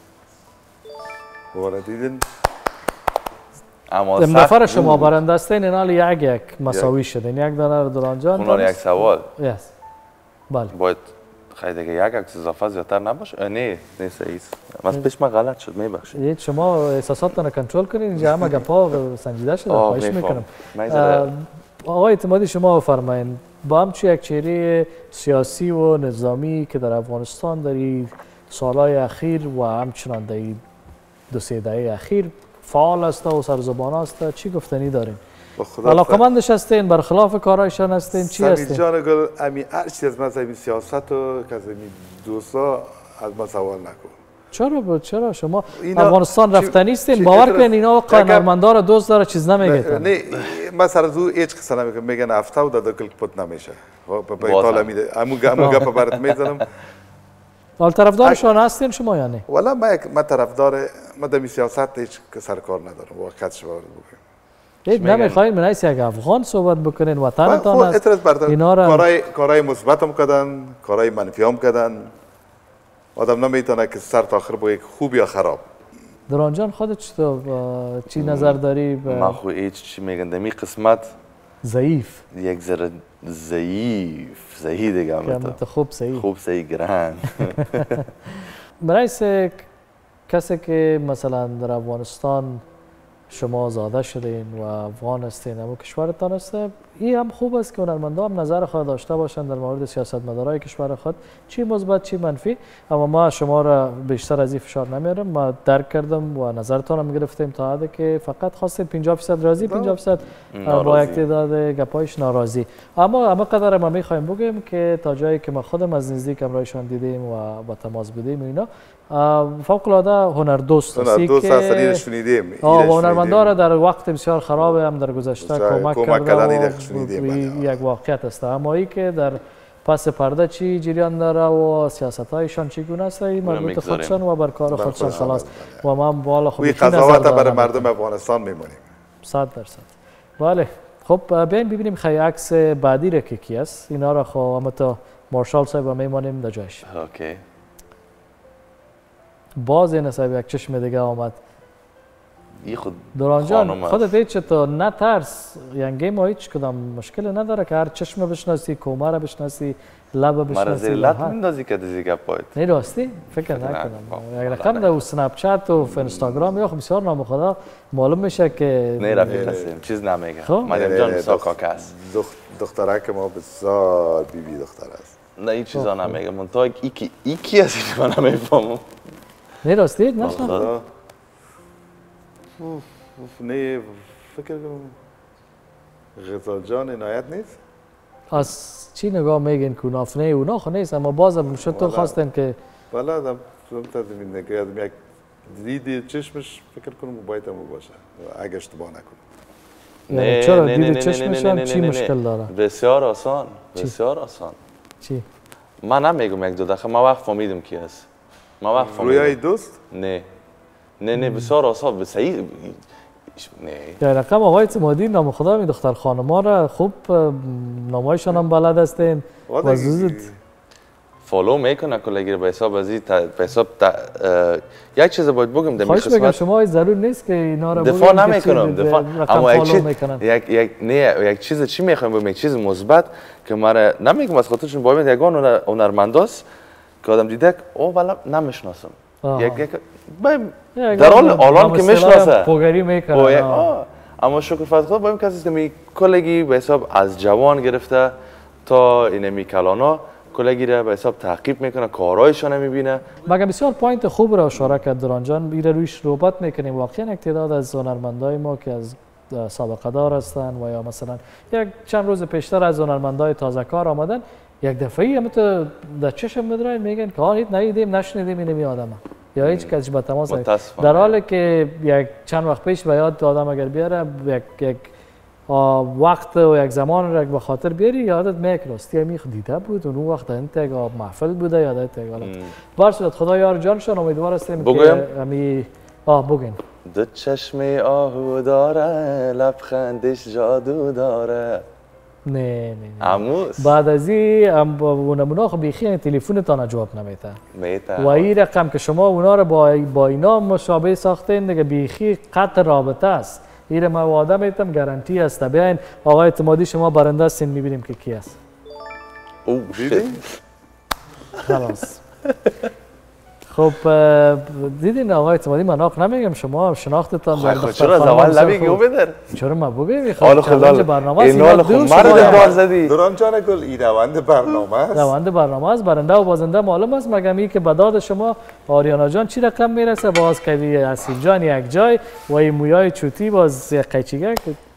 والا دیدین اما نفر شما برنده هستین اینا یک یک مساوی شدین یک دانه دوران جان اون یک سوال یس بله باید خیلی دیگه یک عکس اضافه زیادتر نباشه؟ نه نیست ایست من پیش من غلط شد میبخشید شما احساساتتون کنترل کنین اینجا همه گپا سنجیده شده خواهش میکنم. آقای اعتمادی شما بفرمایید با همچون یک چهره سیاسی و نظامی که در افغانستان در سالهای اخیر و همچنان در دو سه دهه اخیر فعال است و سرزبان است چی گفتنی دارین؟ علاقمندش هستین برخلاف کارایشان هستین چی هستین؟ سمیر جان گل امی هر چیز از مذهبی سیاست و که از امی دوستا از ما سوال نکن. چرا بود چرا شما افغانستان رفتنی هستین باور کنین اینا هنرمندا دوست داره چیز نمیگن. نه من سر از او هیچ قصه نمیگم میگن هفته و دادا کل پت نمیشه. به ایتالیا میده امو امو گپ برات میزنم. حال طرفدارشون هستین شما یا نه؟ والا من من طرفدار من در سیاست هیچ سرکار ندارم واقعا شما بگم. نمیخواین من ایست یک افغان صحبت بکنین وطنتان است. اینا را کارهای کارهای مثبت هم کردن کارهای منفی هم کردن. آدم نمیتونه که سر تا آخر بگه خوب یا خراب. دران جان خودت چطور چی نظر داری؟ من خو هیچ چی میگن دمی قسمت ضعیف یک ذره ضعیف صحیح دیگه مت خوب صحیح خوب صحیح گران. برای کسی که مثلا در افغانستان شما زاده شدین و افغان هستین اما کشورتان است این هم خوب است که هنرمندان هم نظر خود داشته باشند در مورد سیاستمدارای کشور خود، چی مثبت چی منفی. اما ما شما را بیشتر از این فشار نمیارم، ما درک کردم و نظرتان هم گرفتیم تا حدی که فقط خواستید پنجاه درصد راضی پنجاه درصد با یک تعداد گپایش ناراضی. اما اما قدر ما میخوایم بگیم که تا جایی که ما خودم از نزدیک امرایشان دیدیم و با تماس بودیم اینا فوق العاده هنر دوست است. هنر دوست است، اینو شنیدیم. آه هنرمندان را در وقت بسیار خراب هم در گذشته کمک کرده یک واقعیت است. اما ای که در پس پرده چی جریان داره و سیاست هایشان چگونه است این مربوط خودشان و بر کار خودشان خلاص و ما بالا خودی قضاوت برای مردم افغانستان میمونیم صد درصد. بله خب بیاین ببینیم خیلی عکس بعدی را که کی است. اینا را خو اما تا مارشال صاحب میمونیم در جایش. اوکی باز این صاحب یک چشم دیگه آمد. ای خود دوران جان خودت هیچ تو نترس، یعنی ما هیچ کدام مشکل نداره که هر چشم بشناسی، کومه را بشناسی، لب بشناسی. مرا زیر لط میندازی که دیگه گپایت. نه راستی فکر نکنم. یک رقم در اسنپ چت و اینستاگرام یا خب بسیار نام خدا معلوم میشه که نه رفیق هستیم چیز نمیگه. مریم جان بسیار کاکا است. دخترک ما بسیار بیبی دختر است. نه این چیزا نمیگه. من تا یکی یکی از این من نمیفهمم. نه راستی نشناختم. نه فکر کنم غزال جان عنایت نیست. از چی نگاه میگین که نافنه اونا خو نیست، اما بازم شد تو خواستن که بله آدم تازمی نگه آدم یک دید چشمش فکر کنم باید هم باشه اگه اشتباه نکنم. نه چرا دید چشمش هم چی مشکل داره؟ بسیار آسان بسیار آسان. چی؟ من نمیگم یک دو دقیقه ما وقت فهمیدم کی است. ما وقت فهمیدم. رویای دوست؟ نه نه نه بسیار آسان صحیح نه. یا رقم آقای اعتمادی نام خدا می دختر خانما را خوب نامایشان هم بلد هستین و زود فالو میکنه کلگی به حساب از این به حساب یک چیز باید بگم در خواهش بگم شما ضرور نیست که اینا را دفاع نمیکنم دفاع اما یک چیز یک یک نه یک چیز چی میخوام بگم یک چیز مثبت که مرا نمیگم از خاطرشون باید یگان هنرمنداست که آدم دیده او والا نمیشناسم یک یک در حال الان که میشناسه پوگری میکنه اما شکر فضل خدا باید کسی که می کلگی به حساب از جوان گرفته تا اینمی کلانا کلگی را به حساب تعقیب میکنه کارهایشان میبینه. مگه بسیار پوینت خوب را اشاره کرد دوران جان. ایره رویش ربات میکنیم. واقعا یک تعداد از هنرمندای ما که از سابقه دار هستن و یا مثلا یک چند روز پیشتر از هنرمندای تازه کار آمدن یک دفعه هم تو در چشم میدراین میگن که آن ندیدیم نشنیدیم اینمی آدم یا هیچ کسی با تماس در حالی که یک چند وقت پیش به یاد آدم اگر بیاره یک یک وقت و یک زمان را به خاطر بیاری یادت میاد راستی می دیده بود اون وقت انتگ محفل بوده یادت حالا بار صورت خدا یار جانشان امیدوار هستیم که امی آه بگین دو چشم آهو داره لبخندش جادو داره نه نه عموس بعد از این اونمونا خب بیخی تلفن تا جواب نمیده میته و این رقم که شما اونا رو با با اینا مشابه ساختین دیگه بیخی قطع رابطه است. این ما وعده میتم گارانتی است. بیاین آقای اعتمادی شما برنده هستین میبینیم که کی است. او شت خلاص خب دیدین آقای اعتمادی من آخ نمیگم شما شناختتان در دختر چرا از اول نمیگی او بدر چرا ما بگیم حالا خدال برنامه است اینال خب مرد دار زدی دوران جان گل این روند برنامه است روند برنامه است. برنده و بازنده معلوم است مگم این که به داد شما آریانا جان چی رقم میرسه باز کدی اصیل جان یک جای و این مویای چوتی باز قیچیگه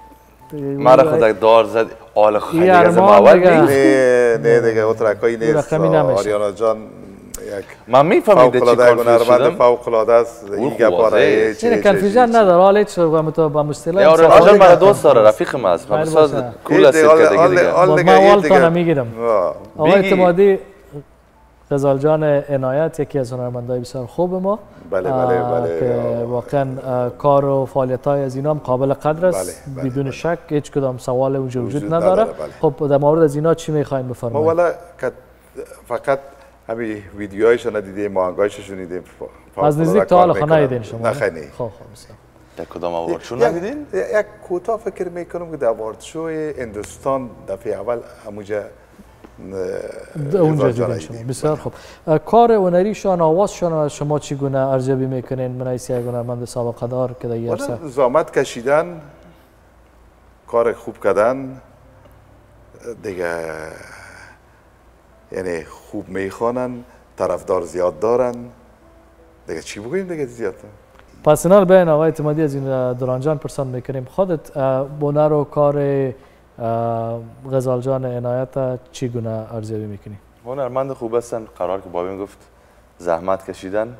مرا خود دار زد آل خیلی از اول نه نه دیگه اترکایی نیست آریانا جان من میفهمید چی کانفیوز شدم فوق العاده است این گپاره این کنفیوژن نداره حالا هیچ با با مصطلح یا آریانا مرا دوست داره رفیقم است بساز کول است که دیگه ما اول تا نمیگیرم آقای اعتمادی غزال جان عنایت یکی از هنرمندای بسیار خوب ما بله بله بله که واقعا کار و فعالیت‌های از اینا هم قابل قدر است بدون شک هیچ کدام سوال اونجا وجود نداره. خب در مورد از اینا چی می‌خواید بفرمایید؟ ما والا فقط همین ویدیوهایشون رو دیدیم ماهنگایشون شنیدیم از نزدیک تا حالا خانه ندیدین شما نه خیلی خب خب در کدام آوارد شو ندیدین یک کوتاه فکر میکنم که در آوارد شو هندوستان دفعه اول همونجا اونجا دیدین شما بسیار خوب. کار هنریشان آوازشان شما چگونه ارزیابی میکنین من ایسی یک هنرمند سابقه دار که در این عرصه زحمت کشیدن کار خوب کردن دیگه یعنی خوب میخوانن، طرفدار زیاد دارن، دیگه چی بگوییم دیگه زیاد. پس اینا رو بین آقای اعتمادی از این دوران جان پرسان میکنیم. خودت هنر و کار غزال جان عنایت چگونه ارزیابی میکنی؟ هنرمند خوب هستن، قرار که بابی گفت زحمت کشیدن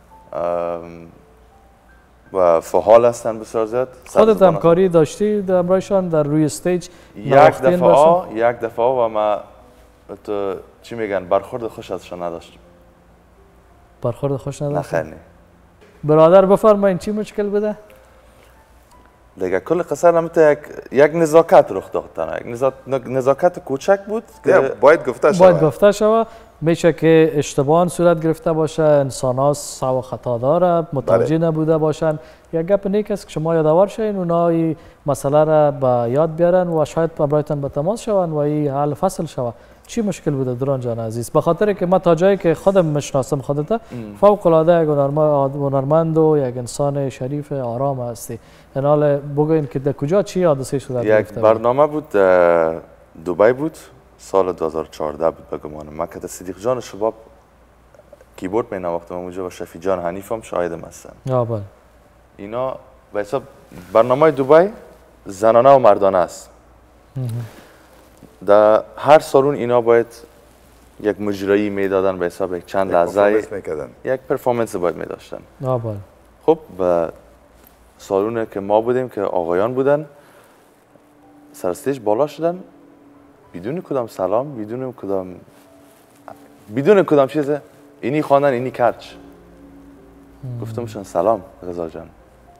و فعال هستن بسیار زیاد. خودت همکاری داشتی در امرایشان در روی استیج؟ یک دفعه یک دفعه و ما تو چی میگن برخورد خوش ازشان نداشتم. برخورد خوش نداشتم؟ نه خیلی. برادر بفرمایین چی مشکل بوده؟ دیگه کل قصه نمیته یک یک نزاکت رخ داد. یک نزاکت کوچک بود که باید گفته شود. باید گفته شود. میشه که اشتباه صورت گرفته باشه، انسان ها سوا خطا داره، متوجه نبوده باشن. یک گپ نیک است که شما یادآور شین، اونا این مسئله را به یاد بیارن و شاید برایتان به تماس شون و این حل فصل شود. چی مشکل بوده دوران جان عزیز؟ به خاطر که ما تا جایی که خودم میشناسم خودت فوق العاده یک هنرمند و یک انسان شریف آرام هستی. این حال بگوین که در کجا چی حادثه صورت گرفته؟ یک برنامه بود دبی بود، سال دو هزار و چهارده بود بگمانم. من که صدیق جان شباب کیبورد می نواختم اونجا و شفیع جان حنیفم شاهدم هستن. آه بله. اینا به حساب برنامه دبی زنانه و مردانه است. در هر سالون اینا باید یک مجرایی میدادن به حساب یک چند لحظه یک پرفورمنس باید میداشتن. آه بله. خب به سالونه که ما بودیم که آقایان بودن سر استیج بالا شدن بدون کدام سلام، بدون کدام بدون کدام چیزه، اینی خواندن اینی کرچ. گفتمشون سلام غزال جان.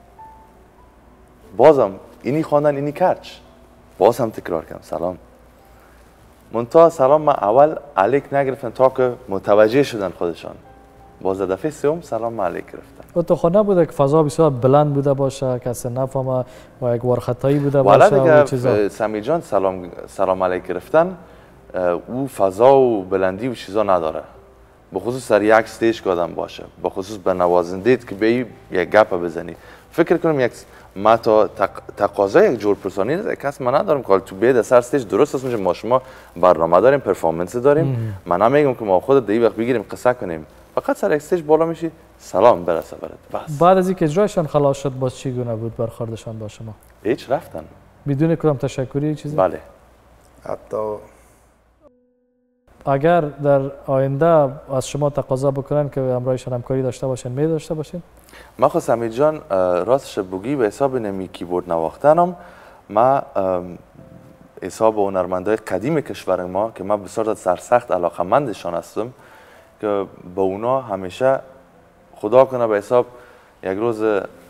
بازم اینی خواندن اینی کرچ. باز هم تکرار کردم سلام. منتها سلام ما اول علیک نگرفتن تا که متوجه شدن خودشان. باز دفعه سوم سلام علیک گرفتن. و تو خود نبوده که فضا بسیار بلند بوده باشه، کسی نفهمه و یک ورخطایی بوده باشه و چیزا؟ سمی جان سلام سلام علیک گرفتن او فضا و بلندی و چیزا نداره. به خصوص سر یک استیج که آدم باشه، به خصوص به نوازندید که به یک گپ بزنی. فکر کنم یک ما تا تقاضای یک جور پرسانی نه کس من ندارم که تو بیاد سر استیج درست است. ما شما برنامه داریم، پرفورمنس داریم. من نمیگم که ما خود دی وقت بگیریم قصه کنیم، فقط سر استیج بالا میشی سلام برسه برات بس. بعد از اینکه اجرایشان خلاص شد باز چی گونه بود برخوردشان با شما؟ هیچ رفتن بدون کدام تشکری چیزی؟ بله. حتی اگر در آینده از شما تقاضا بکنن که همراهشان همکاری داشته باشین می داشته باشین؟ ما خو سمی جان راستش بگی به حساب نمی کیبورد نواختنم ما حساب هنرمندای قدیم کشور ما که ما بسیار سرسخت علاقمندشان هستم که با اونا همیشه خدا کنه به حساب یک روز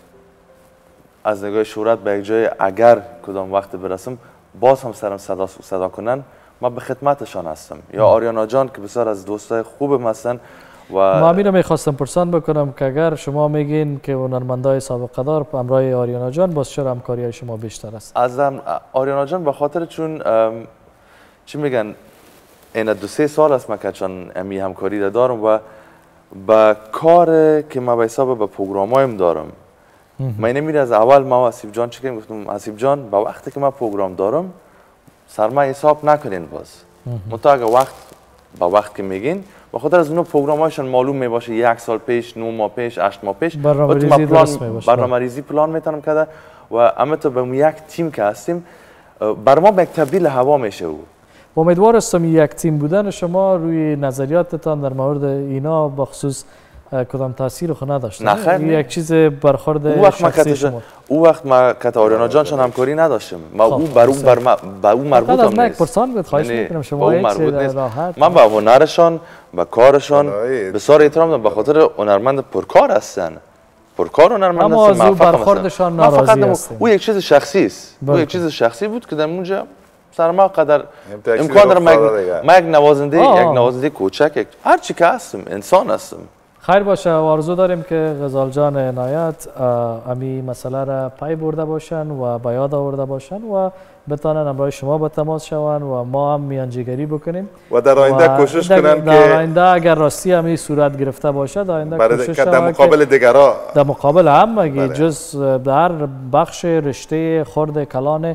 از نگاه شهرت به یک جای اگر کدام وقت برسم باز هم سرم صدا صدا کنن ما به خدمتشان هستم. یا آریانا جان که بسیار از دوستای خوبم هستن و ما همین رو میخواستم پرسان بکنم که اگر شما میگین که هنرمندای سابقه دار همراه آریانا جان باز چرا همکاری شما بیشتر است؟ از آریانا جان به خاطر چون چی میگن این دو سه سال است ما که چون امی همکاری دارم و با کار که ما به حساب به پروگرامایم دارم. من نمیره از اول ما حسیب جان چیکم گفتم حسیب جان با وقتی که ما پروگرام دارم سرما حساب نکنین باز. متأگه وقت با وقت که میگین با خاطر از اونو پروگرامایشون معلوم میباشه یک سال پیش، نه ماه پیش، هشت ماه پیش برنامه‌ریزی درست میباشه. برنامه‌ریزی پلان میتونم کرده و اما تو به یک تیم که هستیم بر ما یک تبدیل هوا میشه. او امیدوار هستم یک تیم بودن شما روی نظریاتتان در مورد اینا بخصوص کدام تاثیر خو نداشت. نه خیر یک چیز برخورد شخصی شما. او وقت ما کت آریانا جان چون همکاری نداشتم. ما او بر اون بر ما با او مربوط هم نیست. پرسان بود خواهش میکنم شما هیچ راحت. من با هنرشان با کارشان بسیار احترام دارم به خاطر هنرمند پرکار هستن. پرکار هنرمند هستن. ما برخوردشان ناراضی هستیم. او یک چیز شخصی است. او یک چیز شخصی بود که در اونجا سر ما قدر امکان دارم ما یک نوازنده یک نوازنده کوچک هر چی که هستم انسان هستم. خیر باشه و آرزو داریم که غزال جان عنایت امی مسئله را پی برده باشن و به یاد آورده باشن و بتانن همراه شما به تماس شوند و ما هم میانجیگری بکنیم و در آینده کوشش کنن که در آینده اگر راستی همی صورت گرفته باشه در آینده کوشش کنن در مقابل دیگرا در مقابل هم اگه جز در بخش رشته خرد کلان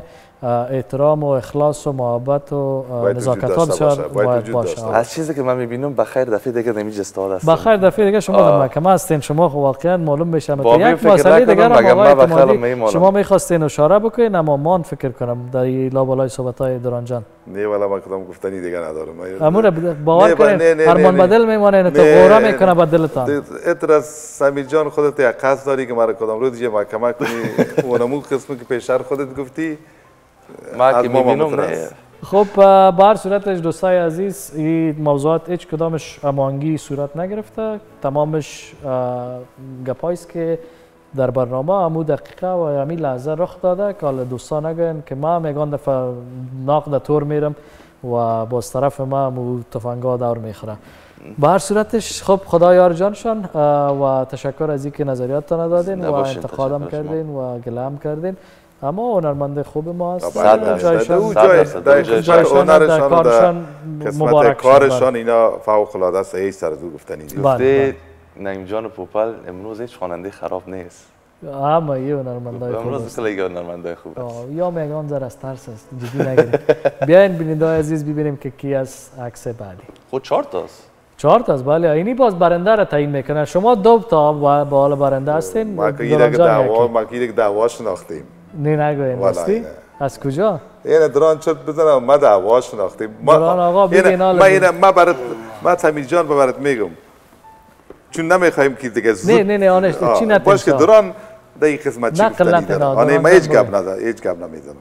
احترام و اخلاص و محبت و نزاکت ها بسیار باید باشه. از چیزی که من میبینم بخیر دفعه دیگه نمیشه استاد هستم. بخیر دفعه دیگه شما در محکمه هستین، شما واقعا معلوم میشه. یک مسئله دیگر هم آقای اعتمادی شما میخواستین اشاره بکنین اما من فکر کنم در لابلای صحبت های دران جان. نه والا من کدام گفتنی دیگه ندارم. امور باور کنین ارمان بدل میمونه تو غوره میکنه با دلتان. اعتراض سمیر جان خودت یک قصد داری که مرا کدام روز دیگه محکمه کنی اونمون قسمی که پیشتر خودت گفتی ما که میبینم نه. خب به هر صورتش دوستای عزیز این موضوعات هیچ کدامش امانگی صورت نگرفته، تمامش گپایست که در برنامه همو دقیقه و همین لحظه رخ داده که حالا دوستان نگوین که ما میگن دفعه ناقد تور میرم و باز طرف ما همو تفنگا دور میخوره. به هر صورتش خب خدا یار جانشان و تشکر از اینکه نظریاتتان دادین و انتقادم کردین و گلهم کردین. اما هنرمند خوب ما هست. جایشان در کارشان مبارک کارشان اینا فوق العاده است. هیچ سر دو گفتنی نیست. گفته نعیم جان پوپل امروز هیچ خواننده خراب نیست. اما یه هنرمندای خوب امروز کلی هنرمندای خوب است. یا میگن زر از ترس است جدی نگیرید. بیاین بیننده عزیز ببینیم که کی از عکس بعدی. خود چهار تاست. چهار تا است بله. اینی باز برنده را تعیین میکنه. شما دو تا با بالا برنده هستین. ما که یک دعوا ما که یک دعوا شناختیم. نه نگوین هستی؟ از کجا؟ این دران چت بزنم ما دعوا شناختیم. دران آقا بگین حالا. ما اینا ما برات ما سمیر جان برات میگم. چون نمیخوایم که دیگه زود نه نه نه آنش چی نتیم. باش که دران در این قسمت چی گفتنی دارم. آنه ما هیچ گپ ندارم. هیچ گپ نمیزنم.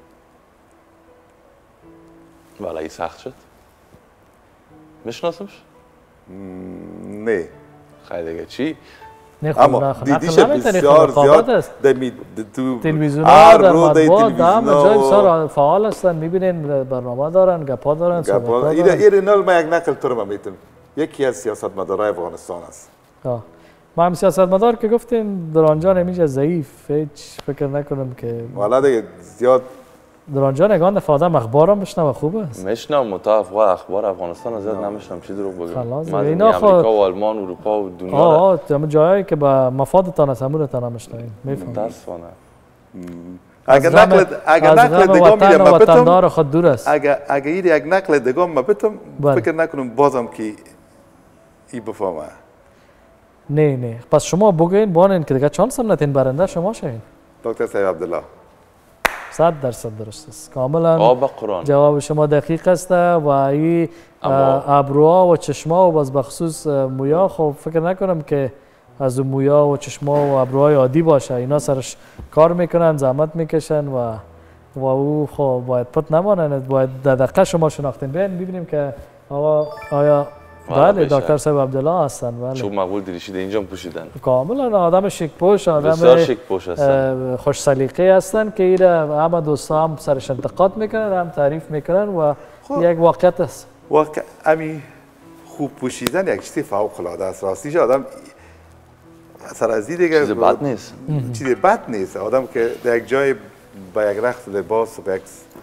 والا این سخت شد. میشناسمش؟ نه. خیلی دیگه چی؟ اما دیدیش بسیار زیاد دمی تو تلویزیون ها در مطبوعات هم جای بسیار فعال هستن. میبینین برنامه دارن گپا دارن صحبت دارن. این نال ما یک نقل تو رو میتونم. یکی از سیاستمدارای افغانستان است. ما هم سیاستمدار که گفتیم دران جان همیشه ضعیف هیچ فکر نکنم که والا دیگه زیاد دران جان اگان دفعه آدم اخبارم بشنوه خوبه است. میشنم متعف و اخبار افغانستان زیاد نمیشنم چی دروغ بگم. خلاص اینا امریکا و آلمان و اروپا و دنیا آه آه جایی که با مفادتان است همونتان نمیشنوین میفهمم. متاسفانه. اگر نقل اگر نقل دگام میدم ما بتم خود دور است. اگر اگر یک نقل دگام ما بتم فکر نکنم بازم که ای بفهمه. نه نه پس شما بگین بانین که دیگه چانس هم نتین برنده شما شین. دکتر صاحب عبدالله صد درصد درست است. کاملا آب قرآن جواب شما دقیق است و این ابروها و چشما و باز بخصوص مویا خب فکر نکنم که از مویا و چشما و ابروهای عادی باشه. اینا سرش کار میکنن زحمت میکشن و و او خب باید پت نمانن باید دقیقه شما شناختین. ببین ببینیم که آقا آیا بله دکتر صاحب عبدالله هستن. بله چوب مقبول دریشیده اینجا پوشیدن. کاملا آدم شیک پوش آدم بسیار شیک پوش هستن. خوش سلیقه هستن که اینا همه دوستا هم سرش انتقاد میکنن هم تعریف میکنن و یک واقعیت است. واقعا امی خوب پوشیدن یک چیز فوق العاده است. راستیش آدم سر از دیگه چیز بد نیست. چیز بد نیست. آدم که در یک جای با یک رخت لباس و یک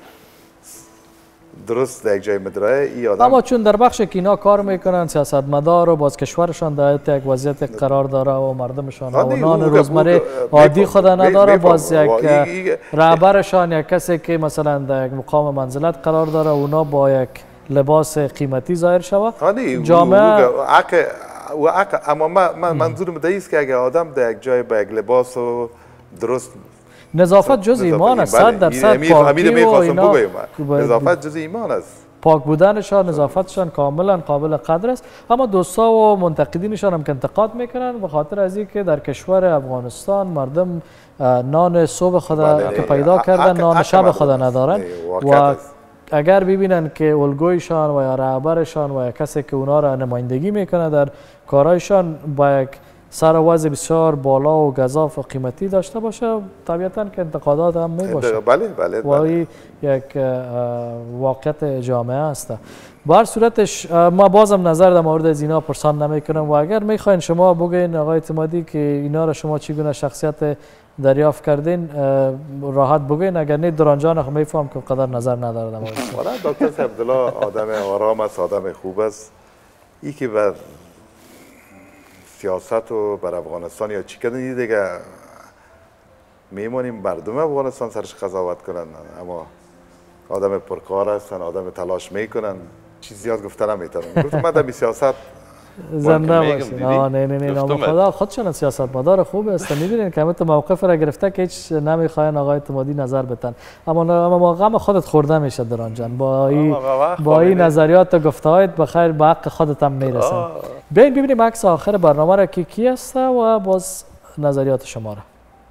درست در یک جای مدرعه ای آدم اما چون در بخش که اینا کار میکنن سیاستمدار و باز کشورشان در یک وضعیت قرار داره و مردمشان و نان روزمره عادی خود نداره باز یک رهبرشان یک کسی که مثلا در یک مقام منزلت قرار داره اونا با یک لباس قیمتی ظاهر شوه جامعه و اما من منظورم در است که اگر آدم در یک جای با یک لباس و درست نظافت جز ایمان است. صد درصد پاکی و اینا نظافت جز ایمان است. پاک بودنشان نظافتشان کاملا قابل قدر است. اما دوستا و منتقدینشان هم که انتقاد میکنن به خاطر از اینکه در کشور افغانستان مردم نان صبح خود که پیدا کردن نان شب خود ندارن و اگر ببینن که الگویشان و یا رهبرشان و یا کسی که اونا را نمایندگی میکنه در کارایشان با یک سر وضع بسیار بالا و گزاف و قیمتی داشته باشه طبیعتا که انتقادات هم می باشه. بله بله و این یک واقعیت جامعه است. به هر صورتش ما بازم نظر در مورد از اینا پرسان نمی کنم و اگر میخواین شما بگین آقای اعتمادی که اینا را شما چگونه شخصیت دریافت کردین راحت بگین. اگر نه دران جان هم میفهم که قدر نظر نداره در مورد. والا دکتر عبدالله آدم آرام است، آدم خوب است. ای که بر سیاست و بر افغانستان یا چی کردن دیگه میمونیم مردم افغانستان سرش قضاوت کنن، اما آدم پرکار هستن، آدم تلاش میکنن، چیز زیاد گفتن نمیتونم. گفتم من در سیاست زنده باشین. نه نه نه نام خدا خودشون سیاستمدار خوب است. میبینین که همت موقف را گرفته که هیچ نمیخواین آقای اعتمادی نظر بدن، اما اما غم خودت خورده میشه دران جان. با این با این نظریات و گفتهایت بخیر به حق خودت هم میرسن. بیاین ببینیم عکس آخر برنامه را کی کی است و باز نظریات شما را.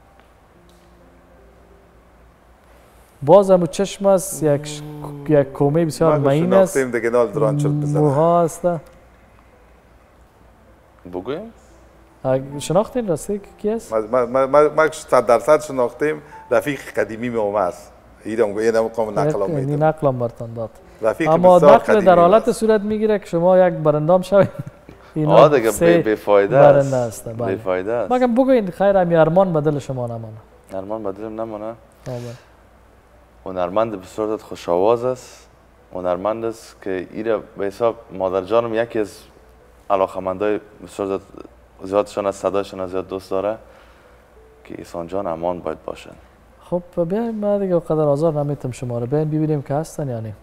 باز هم چشم است، یک یک کومه بسیار مهین است. موها است. بگویم؟ شناختین راستی کی است؟ ما ما ما ما صد درصد شناختیم. رفیق قدیمی موما است. ایران گویی نمی‌کنم نقلم میدم. این نقلم برتون داد. رفیق اما نقل در حالت صورت میگیره که شما یک برندام شوید. اینا دیگه بی فایده است. برنده است. بی فایده است. مگم بگوین خیر امی ارمان بدل شما نمونه. ارمان بدلم نمونه. هنرمند بسیار خوش آواز است. هنرمند است که ایره به حساب مادر جانم یکی از علاقمندای بسیار زیادشان از صدایشان زیاد دوست داره که احسان جان امان باید باشن. خب بیایم ما دیگه قدر آزار نمیتم شما رو بیاین ببینیم که هستن یعنی.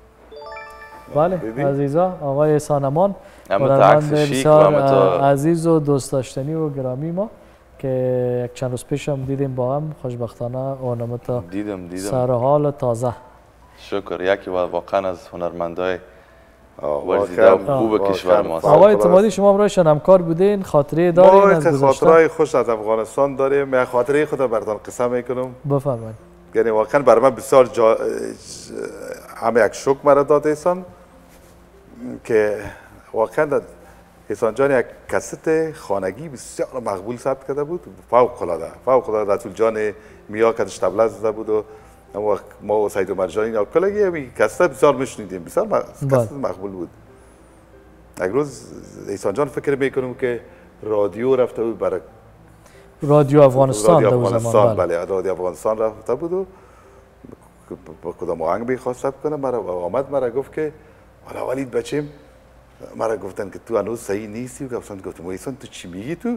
بله عزیزا آقای احسان امان هنرمند بسیار عزیز و دوست داشتنی و گرامی ما که یک چند روز پیش هم دیدیم با هم خوشبختانه اونمتا دیدم دیدم سر حال تازه. شکر یکی واقعا از هنرمندای ورزیده و خوب کشور ماست. آقای اعتمادی شما برایشان همکار بودین، خاطره دارین از گذشته؟ ما خاطرهای خوش از افغانستان داریم. من خاطره خود براتون قصه میکنم. بفرمایید. یعنی واقعا برای من بسیار جا... همه یک شوک مرا داد احسان که واقعا احسان جان یک کست خانگی بسیار مقبول ثبت کرده بود. فوق العاده فوق العاده رسول جان میا کدش طبله زده بود و ما و سید مرجانی یا کلگی همی کسته بسیار میشنیدیم، بسیار کسته مقبول بود. یک روز احسان جان فکر میکنم که رادیو رفته بود برای رادیو افغانستان رادیو افغانستان بله رادیو افغانستان رفته بود و با کدام آهنگ میخواست ثبت کنه. مرا آمد مرا گفت که حالا ولید بچیم، مرا گفتن که تو هنوز صحیح نیستی و گفتن گفتم احسان تو چی میگی تو؟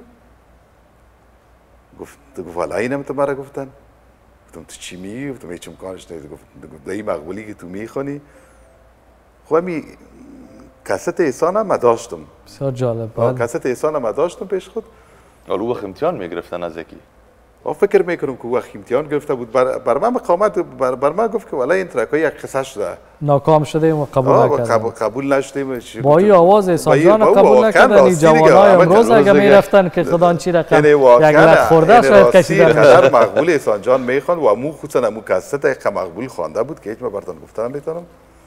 گفت گفت والا اینم تو مرا گفتن. گفتم تو چی میگی؟ گفتم هیچ امکانش نیست. گفت این مقبولی که تو میخونی. خب می کست احسان هم داشتم. بسیار جالب. کست احسان هم داشتم پیش خود. اون وقت امتحان میگرفتن از یکی. آ فکر میکنم که وقت امتحان گرفته بود. بر, بر من مقامت بر, بر من گفت که والا این ترک یک قصه شده. ناکام شده و قبول نکردیم. قبول, قبول نشدیم. با این آواز احسان جان قبول نکردن. این جوانای امروز اگه میرفتن که خدا چی رقم یک لک خورده شاید کشیدن. قدر مقبول احسان جان میخوان و مو خصوصا مو کست یک مقبول خوانده بود که هیچ ما براتون گفتم نمیتونم.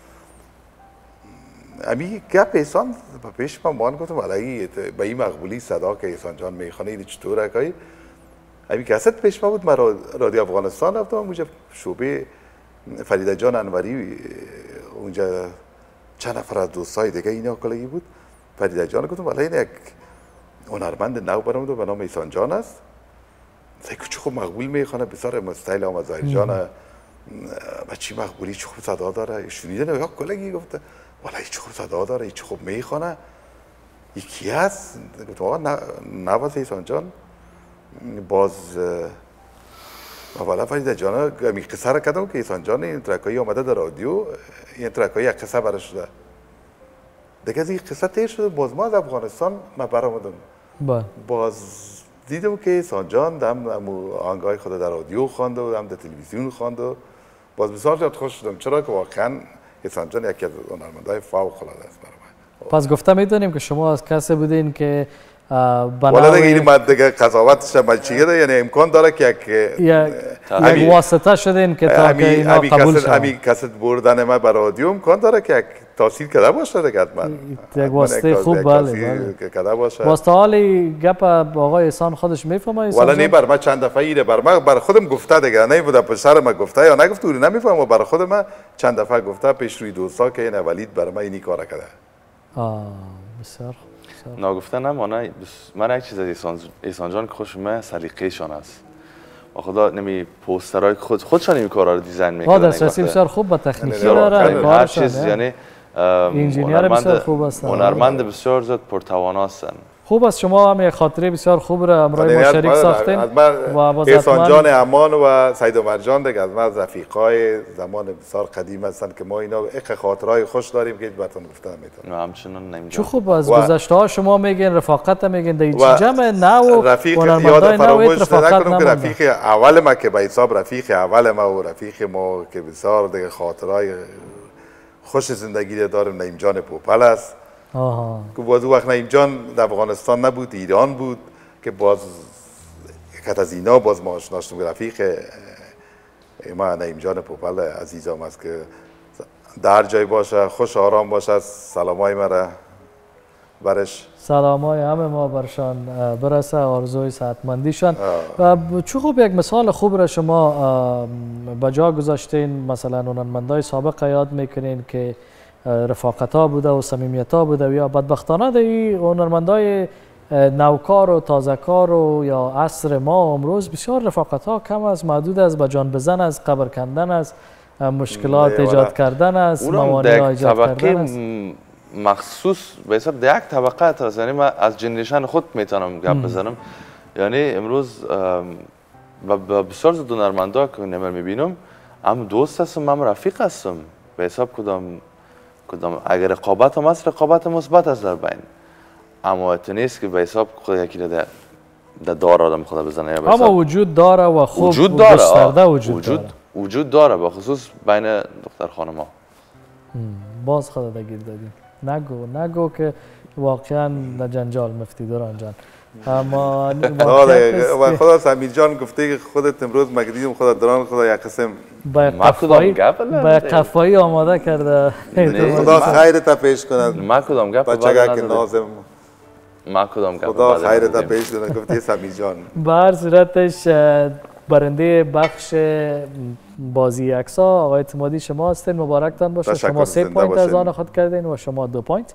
امی گپ احسان پیش من مان گفتم والا این به این مقبولی صدا که احسان جان میخونه این چطوره که امی کست پیش ما بود. من رادیو افغانستان رفتم اونجا شعبه فریده جان انوری اونجا چند نفر از دوستای دیگه اینا کلگی بود. فریده جان گفتم والا این یک هنرمند نو برام به نام احسان جان است. سیکو چه خوب مقبول میخونه بسیار مستایل آمد ظاهر جان بچی مقبولی چه خوب صدا داره. شنیدن یا کلگی گفته والا چه خوب صدا داره چه خوب میخونه. یکی هست گفتم آقا نواز احسان جان باز والا فریده جان می قصه را کردم که احسان جان این ترکایی آمده در رادیو این ترکایی یک قصه برش شده دیگه از این قصه تیر شده. باز ما از افغانستان ما برآمدم باز دیدم که احسان جان هم آهنگای خود در رادیو خوانده و هم در تلویزیون خوانده و باز بسیار زیاد خوش شدم چرا که واقعا احسان جان یکی از هنرمندای فوق العاده است برای من. پس گفته میدونیم که شما از کسی بودین که والا دیگه این مد دیگه قضاوتش ملچیه ده یعنی امکان داره که یک یک واسطه شدین که تا که اینا قبول شد. امی کست بردن ما بر رادیو امکان داره که یک تاثیر کرده باشه دیگه حتما. یک واسطه خوب بله بله کرده باشه. واسطه حالی گپ آقای احسان خودش میفهمه. والا نه بر ما چند دفعه ایره بر ما بر خودم گفته دیگه نه بود به سر ما گفته یا نگفته اون نمیفهمم بر خود ما چند دفعه گفته پیش روی دوستا که این ولید بر ما اینی کارا کرده. آه بسیار ناگفته نمانه. من یک چیز از احسان جان که خوش من سلیقه شان است و خدا نمی پوسترهای خود خودشان این کارا رو دیزاین میکنن. ها دسترسی بسیار خوب با تکنیکی داره هر چیز یعنی انجینیر بسیار خوب هستن. هنرمند بسیار زیاد پرتوانا هستن خوب است، شما هم یک خاطره بسیار خوب را امروز ما شریک ساختین و باز احسان جان امان و سید عمر جان دیگه از ما از رفیقای زمان بسیار قدیم هستند که ما اینا یک خاطرهای خوش داریم که براتون گفتم میتونم. همچنان نمی‌دونم. چه خوب از گذشته ها شما میگین، رفاقت میگین، در جمع نو رفیق یاد فراموش نکنم که رفیق اول ما که به حساب رفیق اول ما و رفیق ما که بسیار دیگه خاطرهای خوش زندگی داریم نعیم جان پوپل است. آها. که باز وقت نعیم جان در افغانستان نبود، ایران بود که باز یک از اینا باز ما آشنا شدیم. رفیق ما نعیم جان پوپل عزیزم است که در جای باشه، خوش آرام باشه. سلامای مرا برش، سلامای همه ما برشان برسه، آرزوی صحتمندیشان. و چه خوب یک مثال خوب را شما به جا گذاشتین، مثلا هنرمندای سابق یاد میکنین که رفاقت ها بوده و صمیمیت ها بوده، یا بدبختانه دی هنرمندای نوکار و تازهکار و یا عصر ما امروز بسیار رفاقت ها کم است، محدود است، به جان بزن است، قبر کندن است، مشکلات ایجاد کردن است، موانع ایجاد کردن است. مخصوص به حساب یک طبقه است، یعنی من از جنریشن خود میتونم گپ بزنم. یعنی امروز با بسیار زیاد هنرمندا که نمر میبینم، هم دوست هستم هم رفیق هستم. به حساب کدام کدام اگر رقابت هم هست، رقابت مثبت است در بین، اما ات نیست که به حساب خود یکی در در دار آدم خدا بزنه. اما وجود داره و خوب وجود داره، گسترده وجود, وجود داره وجود داره به خصوص بین دختر خانم‌ها. باز خدا دگیر دادیم، نگو نگو که واقعا در جنجال مفتی دوران جان. اما خدا سمیر جان گفته که خودت امروز مگدیدم خدا دران خدا یک قسم با قفایی با قفایی آماده کرده. خدا خیرت پیش کند. ما کدام گپ بچگاه که نازم ما کدام گپ خدا خیرت پیش کند گفته سمیر جان. به هر صورتش برنده بخش بازی عکس‌ها آقای اعتمادی شما هستین، مبارکتان باشه. شما سه پوینت از آن خود کردین و شما دو پوینت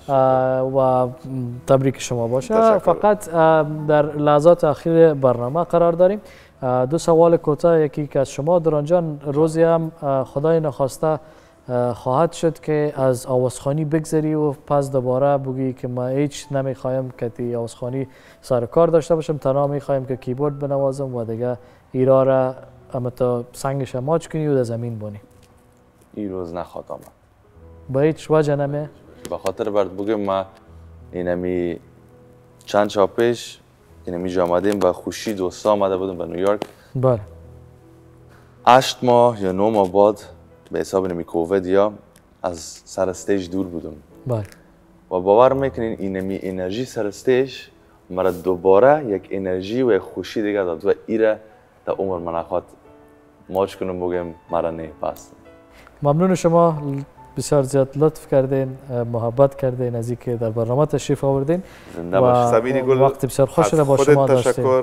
و تبریک شما باشه. تشکر. فقط در لحظات اخیر برنامه قرار داریم. دو سوال کوتاه، یکی که از شما دران جان، روزی هم خدای نخواسته خواهد شد که از آوازخوانی بگذری و پس دوباره بگی که ما هیچ نمیخوایم که تی آوازخوانی سر کار داشته باشم، تنها میخوایم که کیبورد بنوازم و دیگه ایرا را اما تا سنگش ماچ کنی و در زمین بانی. این روز نخواد آمد. با هیچ وجه نمی؟ به خاطر برد بگم ما اینمی چند شب پیش اینمی جا آمدیم با خوشی دوستا آمده بودم به نیویورک. بله. هشت ماه یا نه ماه بعد به حساب اینمی کووید یا از سر استیج دور بودم. بله. و باور میکنین اینمی انرژی سر استیج مرا دوباره یک انرژی و یک خوشی دیگه داد و ایره تا عمر من نخواد ماچ کنم بگم مرا نه پس. ممنون شما، بسیار زیاد لطف کردین، محبت کردین، از اینکه در برنامه تشریف آوردین. زنده باشید. سمیر گل، وقت بسیار خوش را با شما داشتیم. تشکر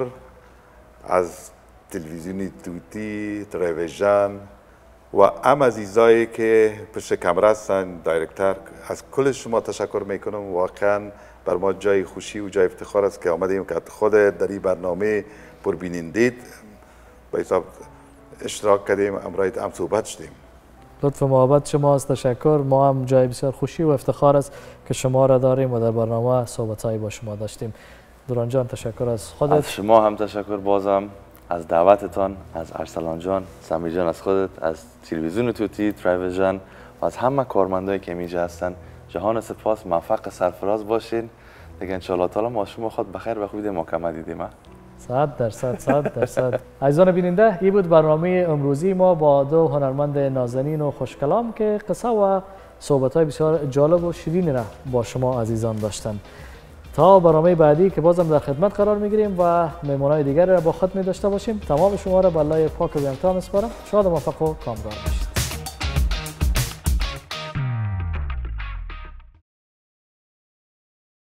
از تلویزیونی توتی، تلویزیون و ام عزیزایی که پشت کامرا هستن، دایرکتر، از کل شما تشکر میکنم. واقعا بر ما جای خوشی و جای افتخار است که آمدیم که خود در این برنامه پربینندید به حساب اشتراک کردیم، امروز هم صحبت شدیم. لطف و محبت شما است، تشکر. ما هم جای بسیار خوشی و افتخار است که شما را داریم و در برنامه صحبت‌هایی با شما داشتیم. دران جان تشکر از خودت. از شما هم تشکر بازم از دعوتتان، از ارسلان جان، سمیر جان از خودت، از تلویزیون توتی، تلویزیون و از همه کارمندایی که اینجا هستن. جهان سپاس، موفق سرفراز باشین. دیگه ان شاء الله تعالی ما شما خود بخیر و خوب ما دیدیم. صد درصد صد درصد. عزیزان بیننده، این بود برنامه امروزی ما با دو هنرمند نازنین و خوشکلام که قصه و صحبت‌های بسیار جالب و شیرین را با شما عزیزان داشتن. تا برنامه بعدی که بازم در خدمت قرار میگیریم و مهمانای دیگر را با خود می داشته باشیم، تمام شما را به الله پاک و بی‌امتا میسپارم. شاد و موفق و کامران باشید.